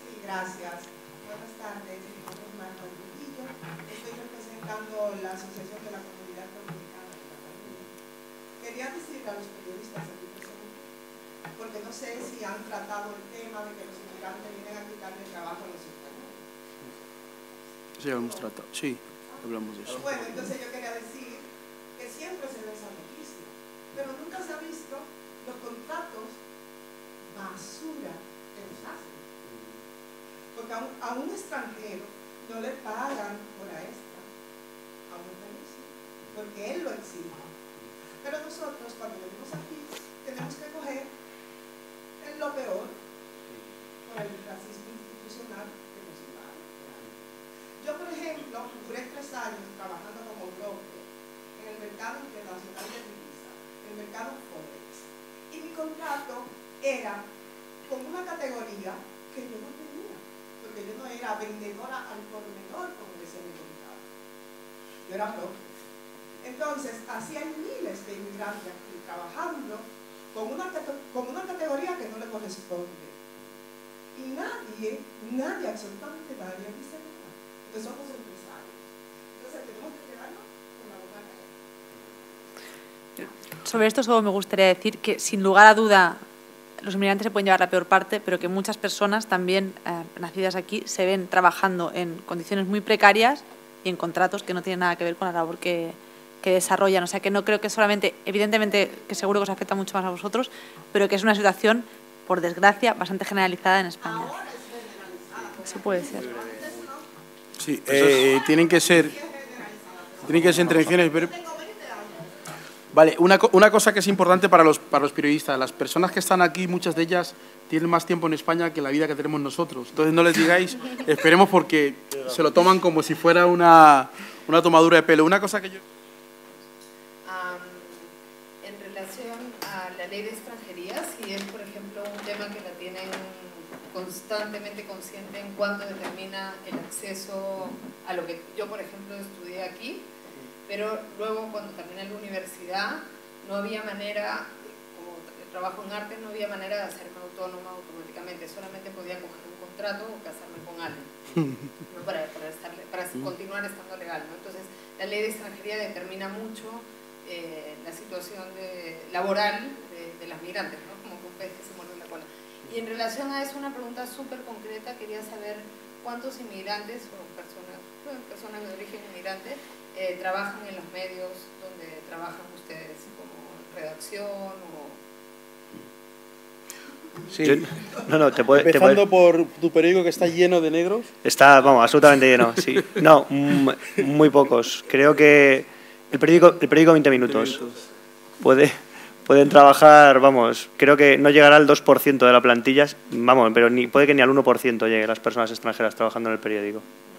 Sí, hemos tratado. Sí, hablamos de eso. Bueno, entonces yo quería decir que siempre se ve esa noticia, pero nunca se ha visto los contratos basura que nos hacen. Porque a un extranjero no le pagan hora extra a un país, porque él lo exige. Pero nosotros, cuando venimos aquí, tenemos que coger lo peor por el racismo institucional que nos invade. Yo, por ejemplo, duré 3 años trabajando como broker en el mercado internacional de divisas, en el mercado Forex. Y mi contrato era con una categoría que yo no tenía, porque yo no era vendedora al por menor, como decía mi contrato. Yo era broker. Entonces, así hay miles de inmigrantes aquí trabajando con una categoría que no le corresponde. Y nadie, absolutamente nadie, dice nada. Entonces somos empresarios. Entonces tenemos que quedarnos con la boca callada. Sobre esto solo me gustaría decir que, sin lugar a duda, los inmigrantes se pueden llevar la peor parte, pero que muchas personas también nacidas aquí se ven trabajando en condiciones muy precarias y en contratos que no tienen nada que ver con la labor que desarrollan. O sea, que no creo que solamente, evidentemente, que seguro que os afecta mucho más a vosotros, pero que es una situación, por desgracia, bastante generalizada en España. Eso puede ser. Sí, tienen que ser intervenciones. Vale, una cosa que es importante para los periodistas. Las personas que están aquí, muchas de ellas tienen más tiempo en España que la vida que tenemos nosotros. Entonces no les digáis, esperemos, porque se lo toman como si fuera una tomadura de pelo. Una cosa que yo... En relación a la ley de extranjería, si es, por ejemplo, un tema que la tienen constantemente consciente en cuanto determina el acceso a lo que yo, por ejemplo, estudié aquí, pero luego cuando terminé la universidad no había manera, como trabajo en arte, no había manera de hacerme autónoma automáticamente, solamente podía coger un contrato o casarme con alguien, ¿no? para continuar estando legal, ¿no? Entonces, la ley de extranjería determina mucho la situación laboral de las migrantes, ¿no? Como que un pez que se muerde la cola. Y en relación a eso, una pregunta súper concreta, quería saber cuántos inmigrantes o personas de origen inmigrante trabajan en los medios donde trabajan ustedes, como redacción o... Sí. Empezando por tu periódico, que está lleno de negros. Está, vamos, absolutamente lleno, sí. No, muy pocos. Creo que el periódico 20 minutos. Pueden trabajar, vamos, creo que no llegará al 2% de la plantilla, vamos, pero puede que ni al 1% llegue las personas extranjeras trabajando en el periódico.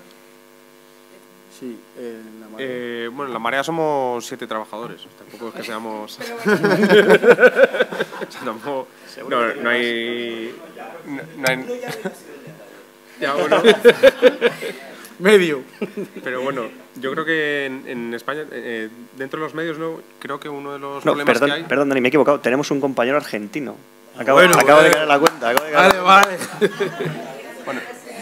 Sí, La Marea. Bueno, en La Marea somos 7 trabajadores, tampoco es que seamos... tampoco, no hay... Ya, bueno. Medio. Pero bueno, yo creo que en España, dentro de los medios, ¿no? Creo que uno de los problemas que hay... Perdón, Dani, me he equivocado. Tenemos un compañero argentino. Acabo de caer la cuenta. Vale. Bueno.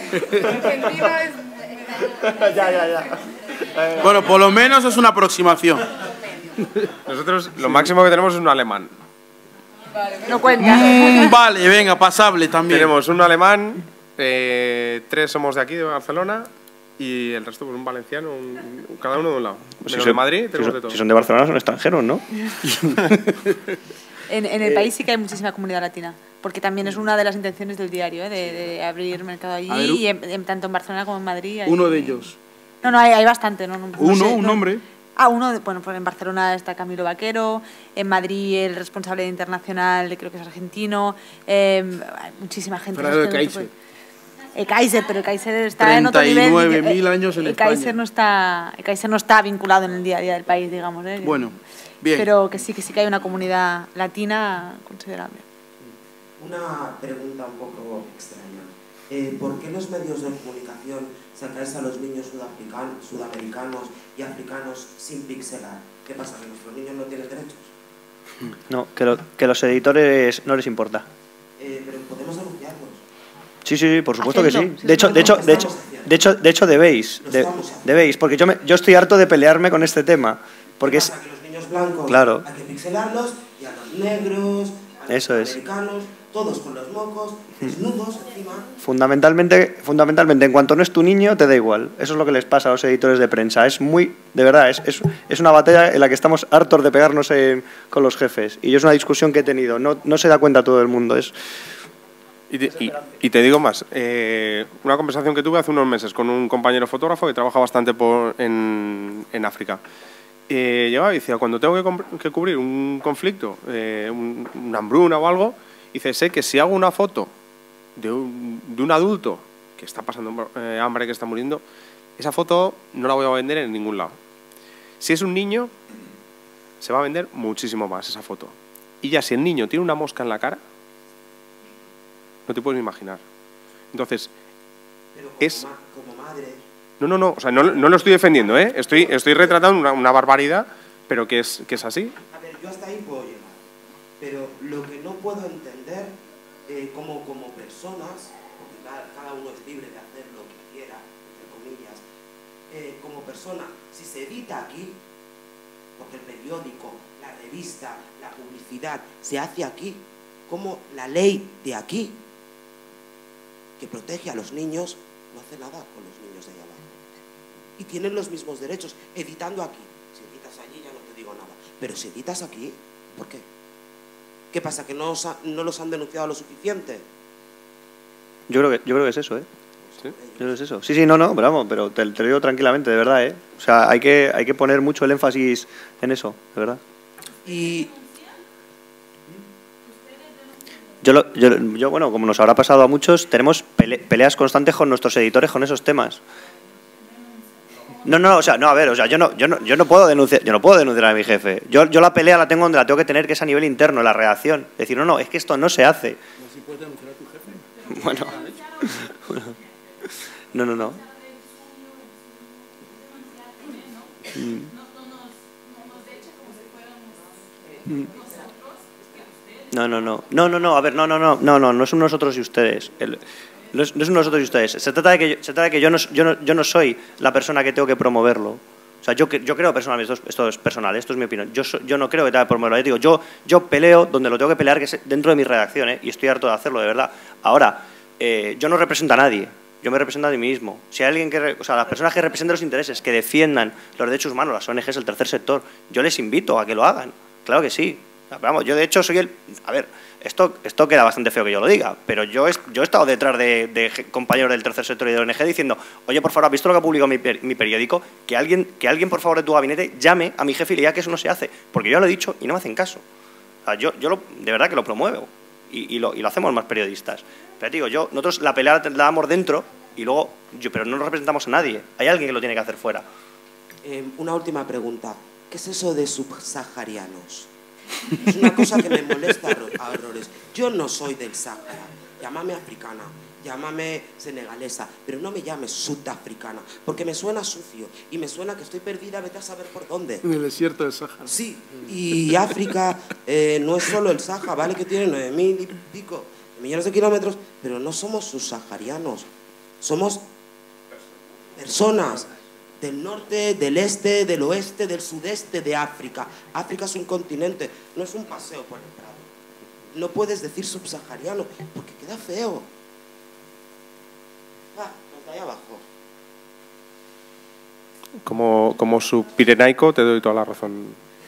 Ya. Bueno, por lo menos es una aproximación. Nosotros lo máximo que tenemos es un alemán. No cuenta. Vale, venga, pasable también. Tenemos un alemán, 3 somos de aquí, de Barcelona, y el resto, pues un valenciano, cada uno de un lado. Menos de Madrid, tenemos de todo. Si son de Barcelona, son extranjeros, ¿no? En el país sí que hay muchísima comunidad latina, porque también es una de las intenciones del diario, de abrir mercado allí, y tanto en Barcelona como en Madrid. Uno de ellos. No, hay bastante. Un nombre. Bueno, pues en Barcelona está Camilo Vaquero, en Madrid el responsable internacional, creo que es argentino, muchísima gente. Pero el Kaiser. El Kaiser, pero el Kaiser está en otro nivel. 39.000 años en España. El Kaiser no está vinculado en el día a día del país, digamos. Bueno, bien. Pero que sí que hay una comunidad latina considerable. Una pregunta un poco extraña. ¿Por qué los medios de comunicación sacáis a los niños sudamericanos y africanos sin pixelar? ¿Qué pasa? ¿Que nuestros niños no tienen derechos? No, que los editores no les importa. Pero podemos anunciarlos. Sí, por supuesto que sí. De hecho debéis, porque yo estoy harto de pelearme con este tema, porque ¿Qué pasa? Que los niños blancos claro. hay que pixelarlos, y a los negros, a los americanos, todos con los mocos, desnudos encima. Fundamentalmente, en cuanto no es tu niño, te da igual. Eso es lo que les pasa a los editores de prensa. De verdad, es una batalla en la que estamos hartos de pegarnos con los jefes. Y es una discusión que he tenido. No se da cuenta todo el mundo. Y te digo más, una conversación que tuve hace unos meses con un compañero fotógrafo que trabaja bastante en África. Llegaba y decía, cuando tengo que cubrir un conflicto, una hambruna o algo, dice, sé que si hago una foto de un adulto que está pasando hambre, que está muriendo, esa foto no la voy a vender en ningún lado. Si es un niño, se va a vender muchísimo más esa foto. Y ya si el niño tiene una mosca en la cara, no te puedes imaginar. Entonces, como madre... No, o sea, no lo estoy defendiendo, ¿eh? Estoy retratando una barbaridad, pero que es así. A ver, yo hasta ahí puedo llegar, pero lo que no puedo entender como personas, porque cada uno es libre de hacer lo que quiera, entre comillas, como persona, si se edita aquí, porque el periódico, la revista, la publicidad se hace aquí, como la ley de aquí, que protege a los niños, no hace nada con los niños de allá abajo. Y tienen los mismos derechos, editando aquí. Si editas allí ya no te digo nada. Pero si editas aquí, ¿por qué? ¿Qué pasa? ¿Que no los han denunciado lo suficiente? Yo creo que es eso, ¿eh? ¿Sí? Yo creo que es eso. Sí, no, pero te lo digo tranquilamente, de verdad, ¿eh? O sea, hay que poner mucho el énfasis en eso, de verdad. Y yo, bueno, como nos habrá pasado a muchos, tenemos peleas constantes con nuestros editores con esos temas. No, o sea, no, a ver, o sea, yo no puedo denunciar a mi jefe. Yo la pelea la tengo donde la tengo que tener, que es a nivel interno, en la redacción. Decir, no, es que esto no se hace. ¿No puedes denunciar a tu jefe? Bueno. No. No, a ver, no es un nosotros y ustedes. No es un nosotros y ustedes. Se trata de que yo no soy la persona que tengo que promoverlo. O sea, yo creo personalmente, esto es personal, esto es mi opinión. Yo no creo que tenga que promoverlo. Yo digo, yo peleo donde lo tengo que pelear, que es dentro de mi redacción, y estoy harto de hacerlo, de verdad. Ahora, yo no represento a nadie. Yo me represento a mí mismo. Si hay alguien las personas que representen los intereses, que defiendan los derechos humanos, las ONGs, el tercer sector, yo les invito a que lo hagan. Claro que sí. Vamos, yo de hecho soy a ver, esto queda bastante feo que yo lo diga, pero yo he estado detrás de compañeros del tercer sector y de ONG diciendo, oye, por favor, ¿has visto lo que ha publicado mi periódico? Que alguien, por favor, de tu gabinete llame a mi jefe y le diga que eso no se hace, porque yo lo he dicho y no me hacen caso. O sea, yo de verdad que lo promuevo y lo hacemos más periodistas. Pero te digo, nosotros la pelea la damos dentro y luego, pero no nos representamos a nadie. Hay alguien que lo tiene que hacer fuera. Una última pregunta. ¿Qué es eso de subsaharianos? Es una cosa que me molesta a horrores. Yo no soy del Sahara. Llámame africana, llámame senegalesa, pero no me llames sudafricana, porque me suena sucio y me suena que estoy perdida, vete a saber por dónde. En el desierto del Sahara. Sí, y África no es solo el Sahara, vale que tiene 9.000 y pico millones de kilómetros, pero no somos subsaharianos. Somos personas del norte, del este, del oeste, del sudeste de África. África es un continente, no es un paseo por el Prado. No puedes decir subsahariano porque queda feo. Los de ahí abajo. Como subpirenaico te doy toda la razón.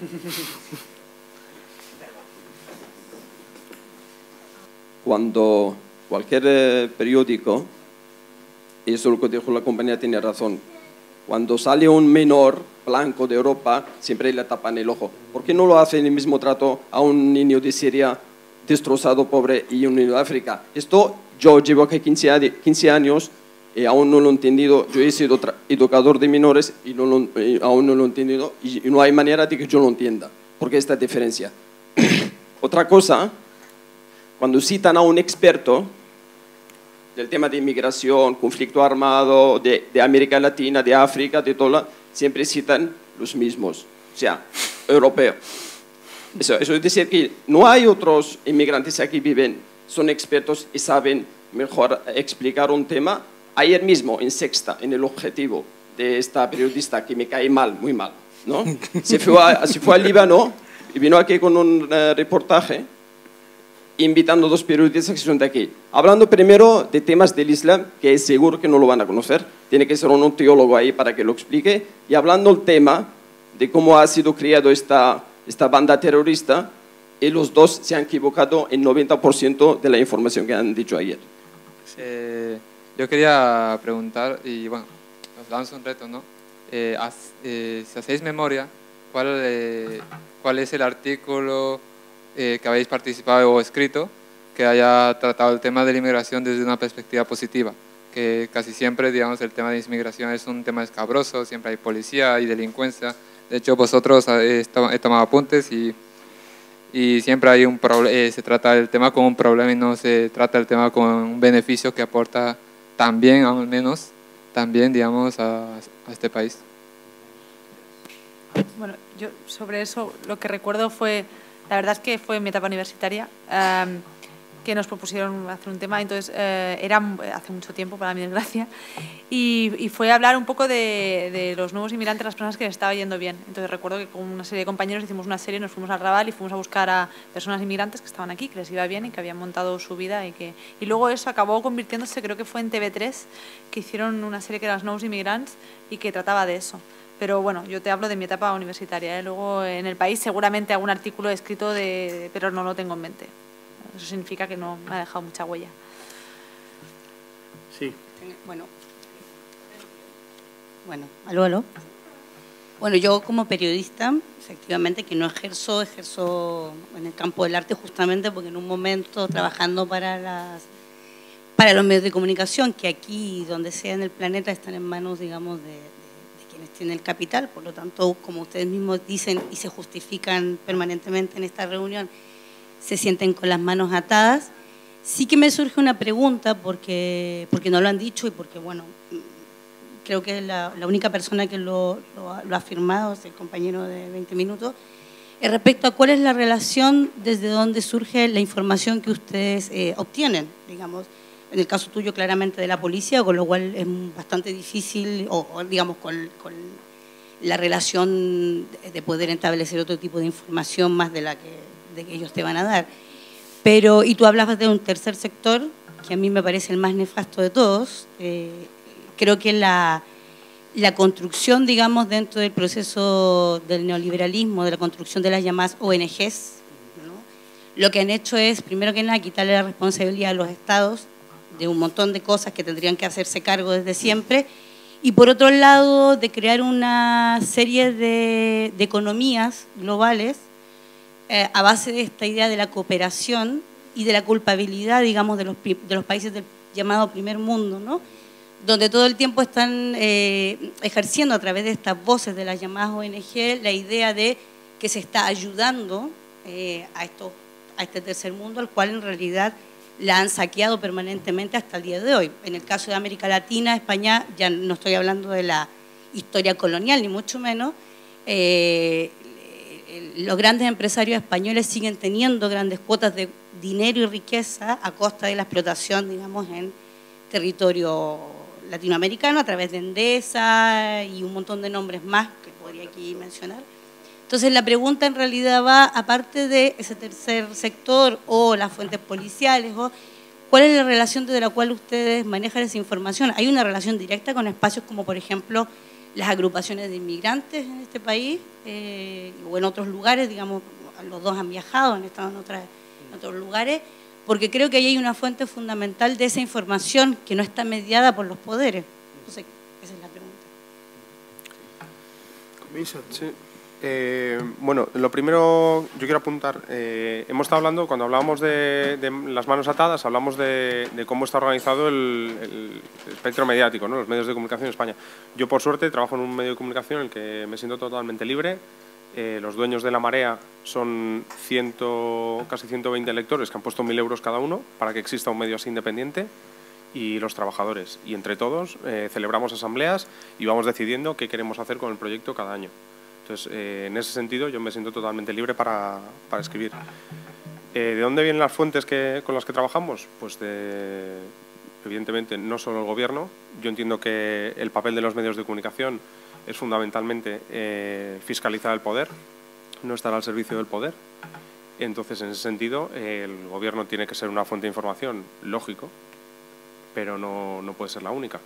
Cuando cualquier periódico, y eso es lo que dijo la compañía, tiene razón, cuando sale un menor blanco de Europa, siempre le tapan el ojo. ¿Por qué no lo hacen el mismo trato a un niño de Siria destrozado, pobre, y un niño de África? Esto yo llevo aquí 15 años y aún no lo he entendido. Yo he sido educador de menores y aún no lo he entendido y no hay manera de que yo lo entienda. ¿Por qué esta diferencia? Otra cosa, cuando citan a un experto del tema de inmigración, conflicto armado, de América Latina, de África, de todo, siempre citan los mismos, o sea, europeos. Eso es decir que no hay otros inmigrantes que aquí viven, son expertos y saben mejor explicar un tema. Ayer mismo, en Sexta, en el objetivo de esta periodista que me cae mal, muy mal, ¿no? Se fue al Líbano y vino aquí con un reportaje invitando a 2 periodistas que son de aquí. Hablando primero de temas del Islam, que es seguro que no lo van a conocer. Tiene que ser un teólogo ahí para que lo explique. Y hablando el tema de cómo ha sido creado esta banda terrorista, y los dos se han equivocado en 90% de la información que han dicho ayer. Yo quería preguntar, y bueno, nos lanzo un reto, ¿no? Si hacéis memoria, ¿cuál es el artículo que habéis participado o escrito que haya tratado el tema de la inmigración desde una perspectiva positiva? Que casi siempre, digamos, el tema de la inmigración es un tema escabroso, siempre hay policía y delincuencia. De hecho, vosotros he tomado apuntes y siempre hay se trata el tema como un problema y no se trata el tema como un beneficio que aporta también, al menos, también, digamos, a este país. Bueno, yo sobre eso lo que recuerdo fue, la verdad es que fue en mi etapa universitaria, que nos propusieron hacer un tema, entonces era hace mucho tiempo, para mi desgracia, y fue hablar un poco de los nuevos inmigrantes, las personas que les estaba yendo bien. Entonces recuerdo que con una serie de compañeros hicimos una serie, nos fuimos al Raval y fuimos a buscar a personas inmigrantes que estaban aquí, que les iba bien y que habían montado su vida y luego eso acabó convirtiéndose, creo que fue en TV3, que hicieron una serie que era Los Nuevos Inmigrants y que trataba de eso. Pero bueno, yo te hablo de mi etapa universitaria, ¿eh? Luego en El País seguramente algún artículo escrito, pero no lo tengo en mente. Eso significa que no me ha dejado mucha huella. Sí. Bueno, aló. Bueno, yo como periodista, efectivamente, que no ejerzo en el campo del arte justamente porque en un momento trabajando para los medios de comunicación, que aquí, donde sea en el planeta, están en manos, digamos, de quienes tienen el capital. Por lo tanto, como ustedes mismos dicen y se justifican permanentemente en esta reunión, se sienten con las manos atadas. Sí que me surge una pregunta, porque no lo han dicho y porque, bueno, creo que la única persona que lo ha afirmado es el compañero de 20 minutos, respecto a cuál es la relación desde donde surge la información que ustedes obtienen, digamos, en el caso tuyo claramente de la policía, con lo cual es bastante difícil, o digamos, con la relación de poder establecer otro tipo de información más de que ellos te van a dar. Pero, y tú hablabas de un tercer sector, que a mí me parece el más nefasto de todos. Creo que la construcción, digamos, dentro del proceso del neoliberalismo, de la construcción de las llamadas ONGs, ¿no? Lo que han hecho es, primero que nada, quitarle la responsabilidad a los estados de un montón de cosas que tendrían que hacerse cargo desde siempre, y por otro lado, de crear una serie de economías globales a base de esta idea de la cooperación y de la culpabilidad, digamos, de los países del llamado primer mundo, ¿no? Donde todo el tiempo están ejerciendo a través de estas voces de las llamadas ONG la idea de que se está ayudando a este tercer mundo, al cual en realidad la han saqueado permanentemente hasta el día de hoy. En el caso de América Latina, España, ya no estoy hablando de la historia colonial, ni mucho menos, los grandes empresarios españoles siguen teniendo grandes cuotas de dinero y riqueza a costa de la explotación, digamos, en territorio latinoamericano a través de Endesa y un montón de nombres más que podría aquí mencionar. Entonces la pregunta en realidad va, aparte de ese tercer sector o las fuentes policiales, ¿cuál es la relación desde la cual ustedes manejan esa información? ¿Hay una relación directa con espacios como, por ejemplo, las agrupaciones de inmigrantes en este país o en otros lugares? Digamos, los dos han viajado, han estado en otros lugares, porque creo que ahí hay una fuente fundamental de esa información que no está mediada por los poderes. Entonces, esa es la pregunta. Comienza. Sí. Bueno, lo primero yo quiero apuntar, hemos estado hablando, cuando hablábamos de las manos atadas, hablamos de cómo está organizado el espectro mediático, ¿no? Los medios de comunicación en España. Yo, por suerte, trabajo en un medio de comunicación en el que me siento totalmente libre. Los dueños de La Marea son casi 120 lectores que han puesto 1.000 euros cada uno para que exista un medio así independiente, y los trabajadores. Y entre todos celebramos asambleas y vamos decidiendo qué queremos hacer con el proyecto cada año. Entonces, en ese sentido, yo me siento totalmente libre para escribir. ¿De dónde vienen las fuentes con las que trabajamos? Pues evidentemente, no solo el gobierno. Yo entiendo que el papel de los medios de comunicación es fundamentalmente fiscalizar el poder, no estar al servicio del poder. Entonces, en ese sentido, el gobierno tiene que ser una fuente de información, lógico, pero no puede ser la única.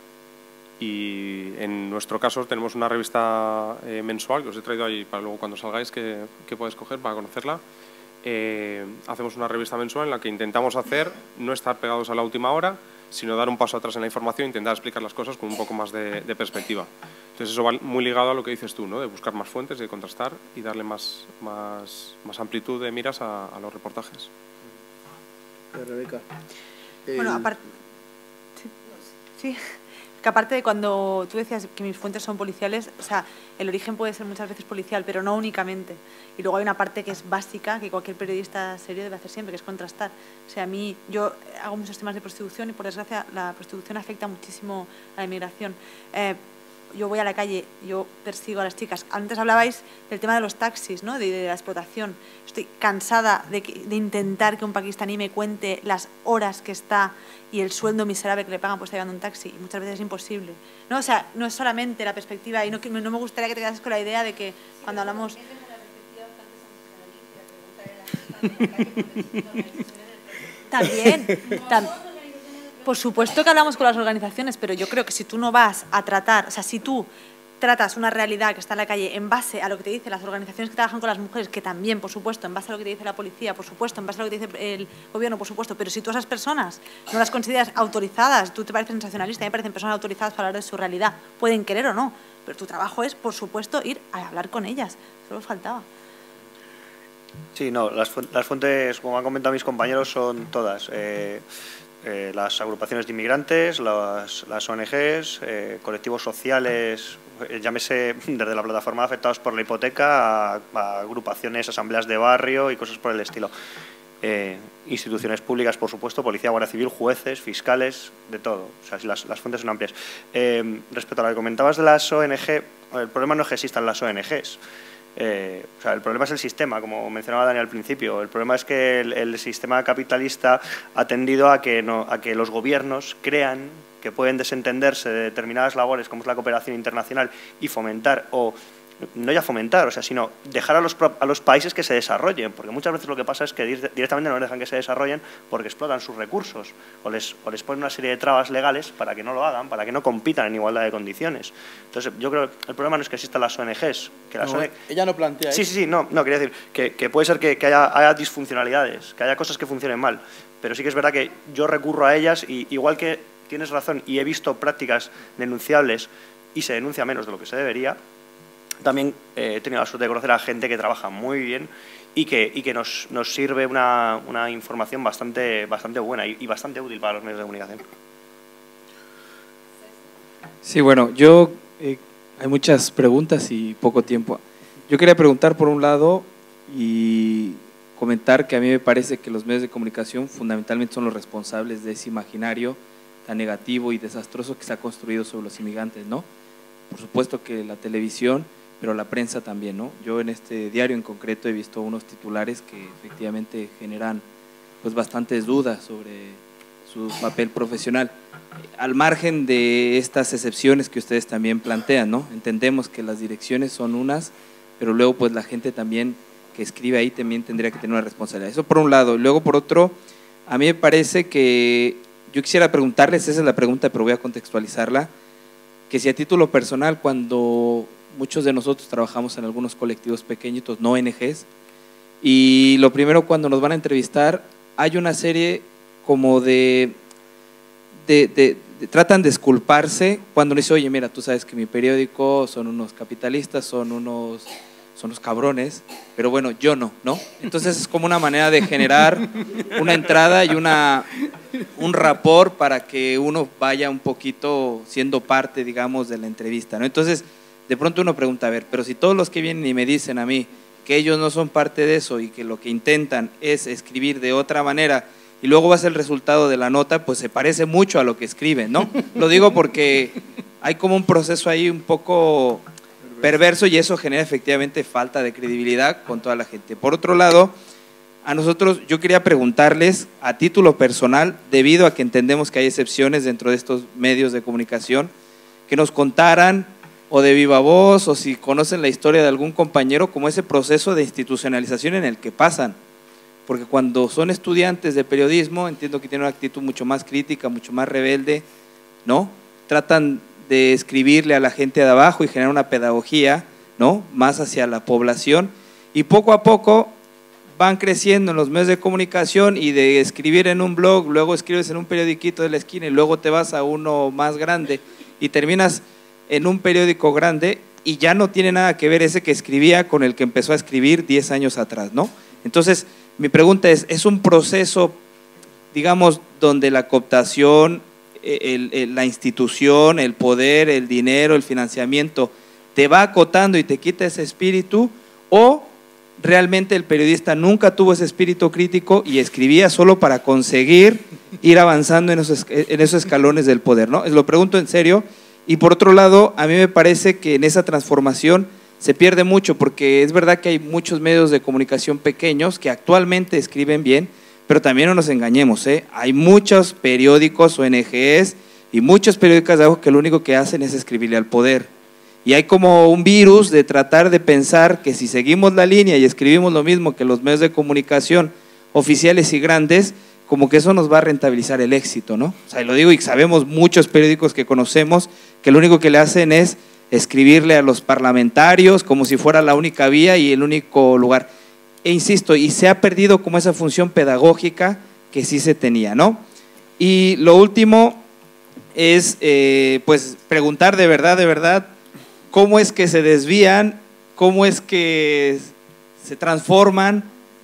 Y en nuestro caso tenemos una revista mensual que os he traído ahí para luego cuando salgáis que podéis coger para conocerla. Hacemos una revista mensual en la que intentamos no estar pegados a la última hora, sino dar un paso atrás en la información e intentar explicar las cosas con un poco más de perspectiva. Entonces eso va muy ligado a lo que dices tú, ¿no? De buscar más fuentes, de contrastar y darle más amplitud de miras a los reportajes. Rebeca. Bueno, aparte... Sí. Que aparte de cuando tú decías que mis fuentes son policiales, o sea, el origen puede ser muchas veces policial, pero no únicamente. Y luego hay una parte que es básica, que cualquier periodista serio debe hacer siempre, que es contrastar. O sea, yo hago muchos temas de prostitución y, por desgracia, la prostitución afecta muchísimo a la inmigración. Yo voy a la calle, yo persigo a las chicas. Antes hablabais del tema de los taxis, ¿no? de la explotación. Estoy cansada de intentar que un pakistaní me cuente las horas que está y el sueldo miserable que le pagan por estar llevando un taxi. Y muchas veces es imposible, ¿no? O sea, no es solamente la perspectiva, y no me gustaría que te quedases con la idea de que cuando hablamos... También, por supuesto que hablamos con las organizaciones, pero yo creo que si tú no vas a tratar, o sea, si tú tratas una realidad que está en la calle en base a lo que te dicen las organizaciones que trabajan con las mujeres, que también, por supuesto, en base a lo que te dice la policía, por supuesto, en base a lo que te dice el gobierno, por supuesto, pero si tú a esas personas no las consideras autorizadas, tú te pareces sensacionalista, me parecen personas autorizadas para hablar de su realidad, pueden querer o no, pero tu trabajo es, por supuesto, ir a hablar con ellas, solo faltaba. Sí, no, las fuentes, como han comentado mis compañeros, son todas. Las agrupaciones de inmigrantes, las ONGs, colectivos sociales, llámese desde la plataforma de afectados por la hipoteca a agrupaciones, asambleas de barrio y cosas por el estilo. Instituciones públicas, por supuesto, policía, guardia civil, jueces, fiscales, de todo. O sea, las fuentes son amplias. Respecto a lo que comentabas de las ONG, el problema no es que existan las ONGs. O sea, el problema es el sistema, como mencionaba Dani al principio. El problema es que el sistema capitalista ha tendido a que los gobiernos crean que pueden desentenderse de determinadas labores, como es la cooperación internacional, y fomentar, o no ya fomentar, o sea, sino dejar a los países que se desarrollen, porque muchas veces lo que pasa es que directamente no les dejan que se desarrollen porque explotan sus recursos o les ponen una serie de trabas legales para que no lo hagan, para que no compitan en igualdad de condiciones. Entonces, yo creo que el problema no es que existan las ONGs, que las no, ella no plantea eso. Sí, no, quería decir que puede ser que haya disfuncionalidades, que haya cosas que funcionen mal, pero sí que es verdad que yo recurro a ellas y igual que tienes razón y he visto prácticas denunciables y se denuncia menos de lo que se debería, también he tenido la suerte de conocer a gente que trabaja muy bien y que nos sirve una información bastante buena y bastante útil para los medios de comunicación. Sí, bueno, hay muchas preguntas y poco tiempo. Yo quería preguntar por un lado y comentar que a mí me parece que los medios de comunicación fundamentalmente son los responsables de ese imaginario tan negativo y desastroso que se ha construido sobre los inmigrantes, ¿no? Por supuesto que la televisión, pero la prensa también, ¿no? Yo en este diario en concreto he visto unos titulares que efectivamente generan pues bastantes dudas sobre su papel profesional. Al margen de estas excepciones que ustedes también plantean, ¿no? Entendemos que las direcciones son unas, pero luego pues la gente también que escribe ahí también tendría que tener una responsabilidad. Eso por un lado. Y luego por otro, a mí me parece que yo quisiera preguntarles, esa es la pregunta, pero voy a contextualizarla, que si a título personal, cuando muchos de nosotros trabajamos en algunos colectivos pequeñitos, no ONGs, y lo primero cuando nos van a entrevistar, hay una serie como tratan de disculparse cuando le dice, oye, mira, tú sabes que mi periódico son unos capitalistas, son unos cabrones, pero bueno, yo no, ¿no? Entonces es como una manera de generar una entrada y un rapport para que uno vaya un poquito siendo parte, digamos, de la entrevista, ¿no? Entonces, de pronto uno pregunta, a ver, pero si todos los que vienen y me dicen a mí que ellos no son parte de eso y que lo que intentan es escribir de otra manera y luego va a ser el resultado de la nota, pues se parece mucho a lo que escriben, ¿no? Lo digo porque hay como un proceso ahí un poco perverso y eso genera efectivamente falta de credibilidad con toda la gente. Por otro lado, a nosotros yo quería preguntarles a título personal, debido a que entendemos que hay excepciones dentro de estos medios de comunicación, que nos contaran o de viva voz o si conocen la historia de algún compañero como ese proceso de institucionalización en el que pasan, porque cuando son estudiantes de periodismo entiendo que tienen una actitud mucho más crítica, mucho más rebelde, ¿no? Tratan de escribirle a la gente de abajo y generar una pedagogía, ¿no? Más hacia la población y poco a poco van creciendo en los medios de comunicación y de escribir en un blog, luego escribes en un periodiquito de la esquina y luego te vas a uno más grande y terminas en un periódico grande y ya no tiene nada que ver ese que escribía con el que empezó a escribir 10 años atrás, ¿no? Entonces, mi pregunta es un proceso, digamos, donde la cooptación, la institución, el poder, el dinero, el financiamiento, te va acotando y te quita ese espíritu, o realmente el periodista nunca tuvo ese espíritu crítico y escribía solo para conseguir ir avanzando en esos escalones del poder, ¿no? Lo pregunto en serio. Y por otro lado, a mí me parece que en esa transformación se pierde mucho, porque es verdad que hay muchos medios de comunicación pequeños que actualmente escriben bien, pero también no nos engañemos, hay muchos periódicos, ONGs y muchos periódicos de abajo que lo único que hacen es escribirle al poder. Y hay como un virus de tratar de pensar que si seguimos la línea y escribimos lo mismo que los medios de comunicación oficiales y grandes, como que eso nos va a rentabilizar el éxito, ¿no? O sea, y lo digo y sabemos muchos periódicos que conocemos que lo único que le hacen es escribirle a los parlamentarios como si fuera la única vía y el único lugar. E insisto, y se ha perdido como esa función pedagógica que sí se tenía, ¿no? Y lo último es pues preguntar de verdad, cómo es que se desvían, cómo es que se transforman.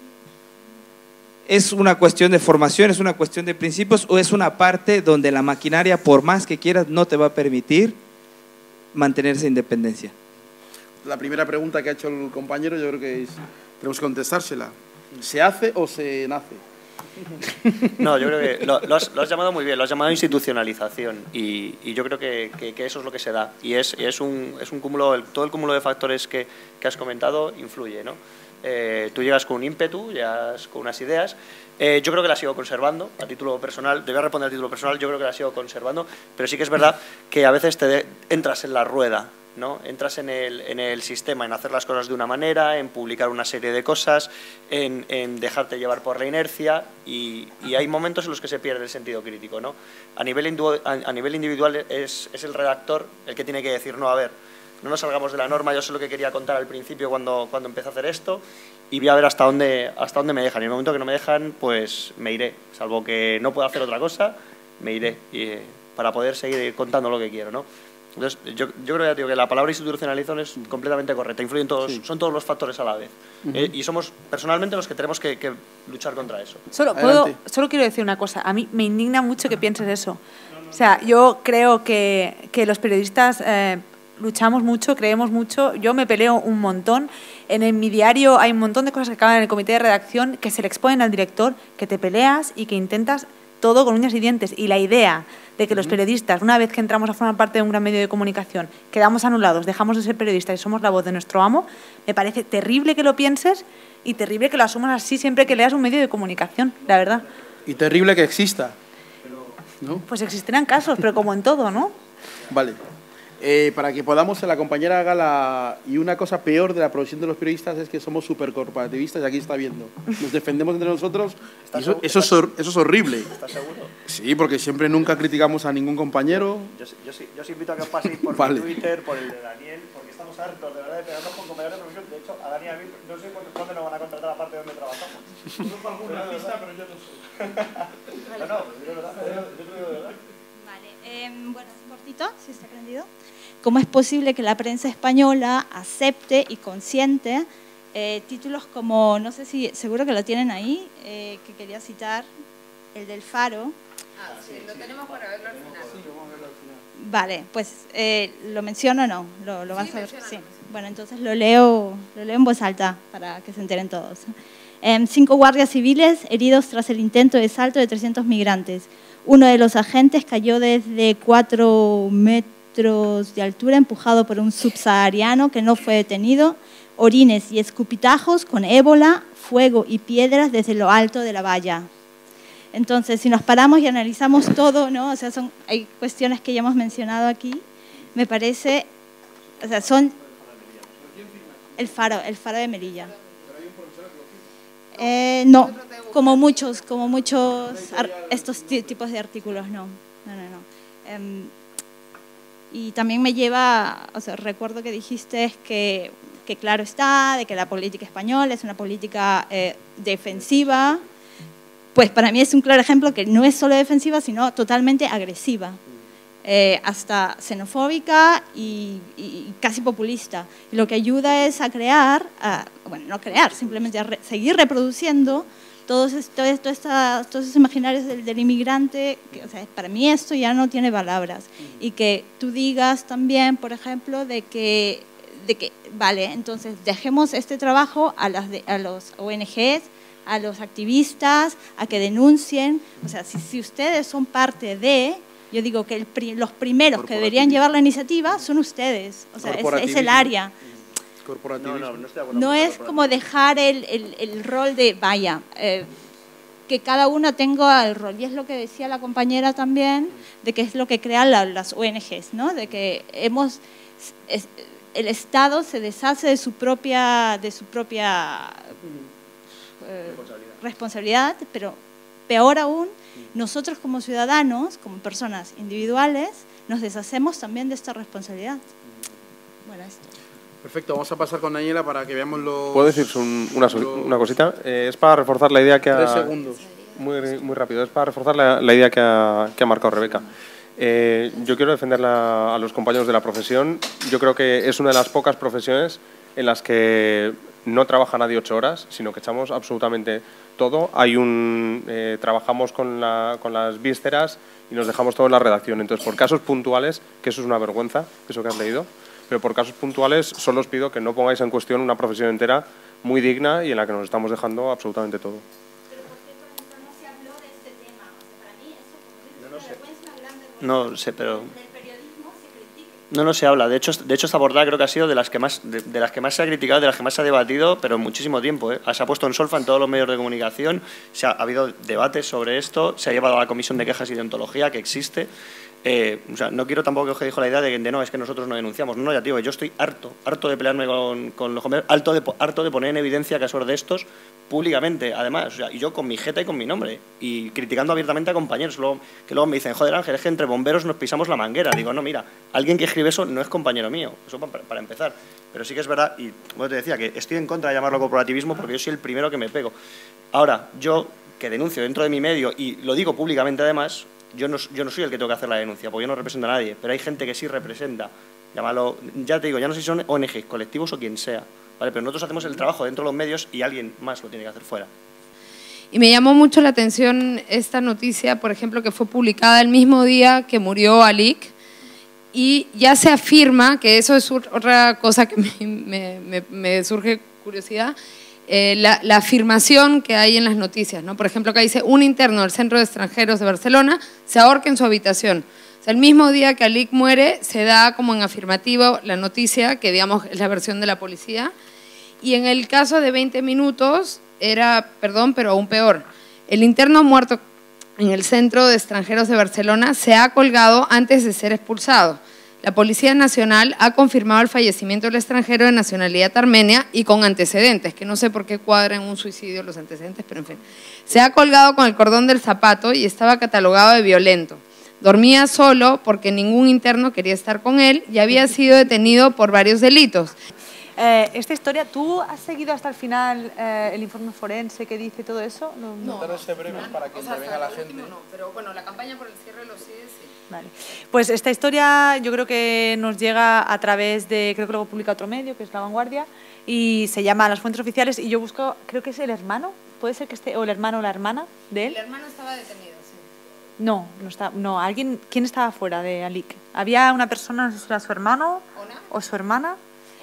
¿Es una cuestión de formación, es una cuestión de principios o es una parte donde la maquinaria, por más que quieras, no te va a permitir mantenerse independencia? La primera pregunta que ha hecho el compañero yo creo que tenemos que contestársela. ¿Se hace o se nace? No, yo creo que lo has llamado muy bien, lo has llamado institucionalización y yo creo que eso es lo que se da y es un cúmulo, todo el cúmulo de factores que has comentado influye, ¿no? Tú llegas con un ímpetu, llegas con unas ideas, yo creo que las sigo conservando a título personal, te voy a responder a título personal, yo creo que las sigo conservando, pero sí que es verdad que a veces entras en la rueda, ¿no? Entras en el sistema, en hacer las cosas de una manera, en publicar una serie de cosas, en dejarte llevar por la inercia y hay momentos en los que se pierde el sentido crítico, ¿no? A nivel individual es el redactor el que tiene que decir, no, a ver, no nos salgamos de la norma, yo sé lo que quería contar al principio cuando empecé a hacer esto y voy a ver hasta dónde me dejan. Y en el momento que no me dejan, pues me iré, salvo que no pueda hacer otra cosa, me iré para poder seguir contando lo que quiero, ¿no? Entonces, yo creo que la palabra institucionalización es completamente correcta, influyen todos, sí. Son todos los factores a la vez. Y somos personalmente los que tenemos que luchar contra eso. Solo quiero decir una cosa, a mí me indigna mucho que pienses eso. O sea, yo creo que los periodistas luchamos mucho, creemos mucho, yo me peleo un montón. En mi diario hay un montón de cosas que acaban en el comité de redacción que se le exponen al director, que te peleas y que intentas todo con uñas y dientes. Y la idea de que los periodistas, una vez que entramos a formar parte de un gran medio de comunicación, quedamos anulados, dejamos de ser periodistas y somos la voz de nuestro amo, me parece terrible que lo pienses y terrible que lo asumas así siempre que leas un medio de comunicación, la verdad. Y terrible que exista, ¿no? Pues existirán casos, pero como en todo, ¿no? Vale. Para que podamos, la compañera haga y una cosa peor de la profesión de los periodistas es que somos súper corporativistas y aquí está viendo. Nos defendemos entre nosotros y eso es horrible. ¿Estás seguro? Sí, porque siempre nunca criticamos a ningún compañero. Yo os invito a que os paséis por mi Twitter, por el de Daniel, porque estamos hartos de verdad de pegarnos con compañeros de profesión. De hecho, a Dani y a mí no sé cuándo nos van a contratar a parte de donde trabajamos. Conozco alguna pista, pero yo no sé. No, yo de verdad, yo te digo de verdad. Vale, bueno, es cortito, si está prendido. ¿Cómo es posible que la prensa española acepte y consiente títulos como, no sé si, seguro que lo tienen ahí, que quería citar, el del Faro? Ah, sí, lo tenemos para verlo al final. Sí, vamos a verlo al final. Vale, pues, ¿lo menciono o no? ¿Lo vas a ver? Sí. Bueno, entonces lo leo en voz alta para que se enteren todos. 5 guardias civiles heridos tras el intento de salto de 300 migrantes. Uno de los agentes cayó desde 4 metros de altura empujado por un subsahariano que no fue detenido, orines y escupitajos con ébola, fuego y piedras desde lo alto de la valla. Entonces, si nos paramos y analizamos todo, ¿no? O sea, hay cuestiones que ya hemos mencionado aquí, me parece, o sea, son el faro de Melilla. No, como muchos estos tipos de artículos, no. Y también me lleva, o sea, recuerdo que dijiste que claro está, de que la política española es una política defensiva. Pues para mí es un claro ejemplo que no es solo defensiva, sino totalmente agresiva, hasta xenofóbica y casi populista. Y lo que ayuda es a crear, bueno, no crear, simplemente a seguir reproduciendo todos esos imaginarios del inmigrante, que, o sea, para mí esto ya no tiene palabras. Y que tú digas también, por ejemplo, de que vale, entonces dejemos este trabajo a los ONGs, a los activistas, a que denuncien. O sea, si ustedes son parte de, yo digo que los primeros que deberían llevar la iniciativa son ustedes, o sea, es el área. No es como dejar el rol de, vaya, que cada uno tenga el rol. Y es lo que decía la compañera también, de que es lo que crean las ONGs, ¿no? De que el Estado se deshace de su propia responsabilidad, pero peor aún, nosotros como ciudadanos, como personas individuales, nos deshacemos también de esta responsabilidad. bueno, esto. Perfecto, vamos a pasar con Daniela para que veamos los... ¿Puedo decir una cosita? Es para reforzar la idea que ha... 3 segundos. Muy rápido, es para reforzar la idea que ha marcado Rebeca. Yo quiero defender a los compañeros de la profesión. Yo creo que es una de las pocas profesiones en las que no trabaja nadie 8 horas, sino que echamos absolutamente todo. Trabajamos con las vísceras y nos dejamos todo en la redacción. Entonces, por casos puntuales, que eso es una vergüenza, eso que has leído, pero por casos puntuales solo os pido que no pongáis en cuestión una profesión entera muy digna y en la que nos estamos dejando absolutamente todo. No sé, pero no se habla. De hecho, esta portada creo que ha sido de las que más se ha criticado, de las que más se ha debatido, pero en muchísimo tiempo. Se ha puesto en solfa en todos los medios de comunicación, ha habido debates sobre esto, se ha llevado a la Comisión de Quejas y Deontología, que existe. O sea, no quiero tampoco que os quedéis con la idea de que no, es que nosotros no denunciamos. No, ya digo, yo estoy harto de pelearme con los compañeros, harto de poner en evidencia casos de estos públicamente, además, o sea, y yo con mi jeta y con mi nombre, y criticando abiertamente a compañeros, que luego me dicen, joder Ángel, es que entre bomberos nos pisamos la manguera. Digo, no, mira, alguien que escribe eso no es compañero mío, eso para empezar. Pero sí que es verdad, y como te decía, que estoy en contra de llamarlo corporativismo porque yo soy el primero que me pego. Ahora, yo, que denuncio dentro de mi medio, y lo digo públicamente además, yo no soy el que tengo que hacer la denuncia, porque yo no represento a nadie, pero hay gente que sí representa, llámalo, ya te digo, ya no sé si son ONGs, colectivos o quien sea, ¿vale? Pero nosotros hacemos el trabajo dentro de los medios y alguien más lo tiene que hacer fuera. Y me llamó mucho la atención esta noticia, por ejemplo, que fue publicada el mismo día que murió Alik, y ya se afirma, que eso es otra cosa que me surge curiosidad, la afirmación que hay en las noticias, ¿no? Por ejemplo, acá dice, un interno del Centro de Extranjeros de Barcelona se ahorca en su habitación. O sea, el mismo día que Alik muere, se da como en afirmativo la noticia, que digamos es la versión de la policía, y en el caso de 20 minutos era, perdón, pero aún peor. El interno muerto en el Centro de Extranjeros de Barcelona se ha colgado antes de ser expulsado. La Policía Nacional ha confirmado el fallecimiento del extranjero de nacionalidad armenia y con antecedentes, que no sé por qué cuadran un suicidio los antecedentes, pero en fin. Se ha colgado con el cordón del zapato y estaba catalogado de violento. Dormía solo porque ningún interno quería estar con él y había sido detenido por varios delitos. Esta historia, ¿tú has seguido hasta el final el informe forense que dice todo eso? No, breves para que intervenga la gente. No, pero bueno, la campaña por el cierre lo sigue, sí. Vale. Pues esta historia yo creo que nos llega a través de, creo que luego publica otro medio, que es La Vanguardia, y se llama Las Fuentes Oficiales, y yo busco, creo que es el hermano, puede ser que esté, o el hermano o la hermana de él. El hermano estaba detenido, sí. No, ¿quién estaba fuera de Alik? Había una persona, no sé si era su hermano o su hermana.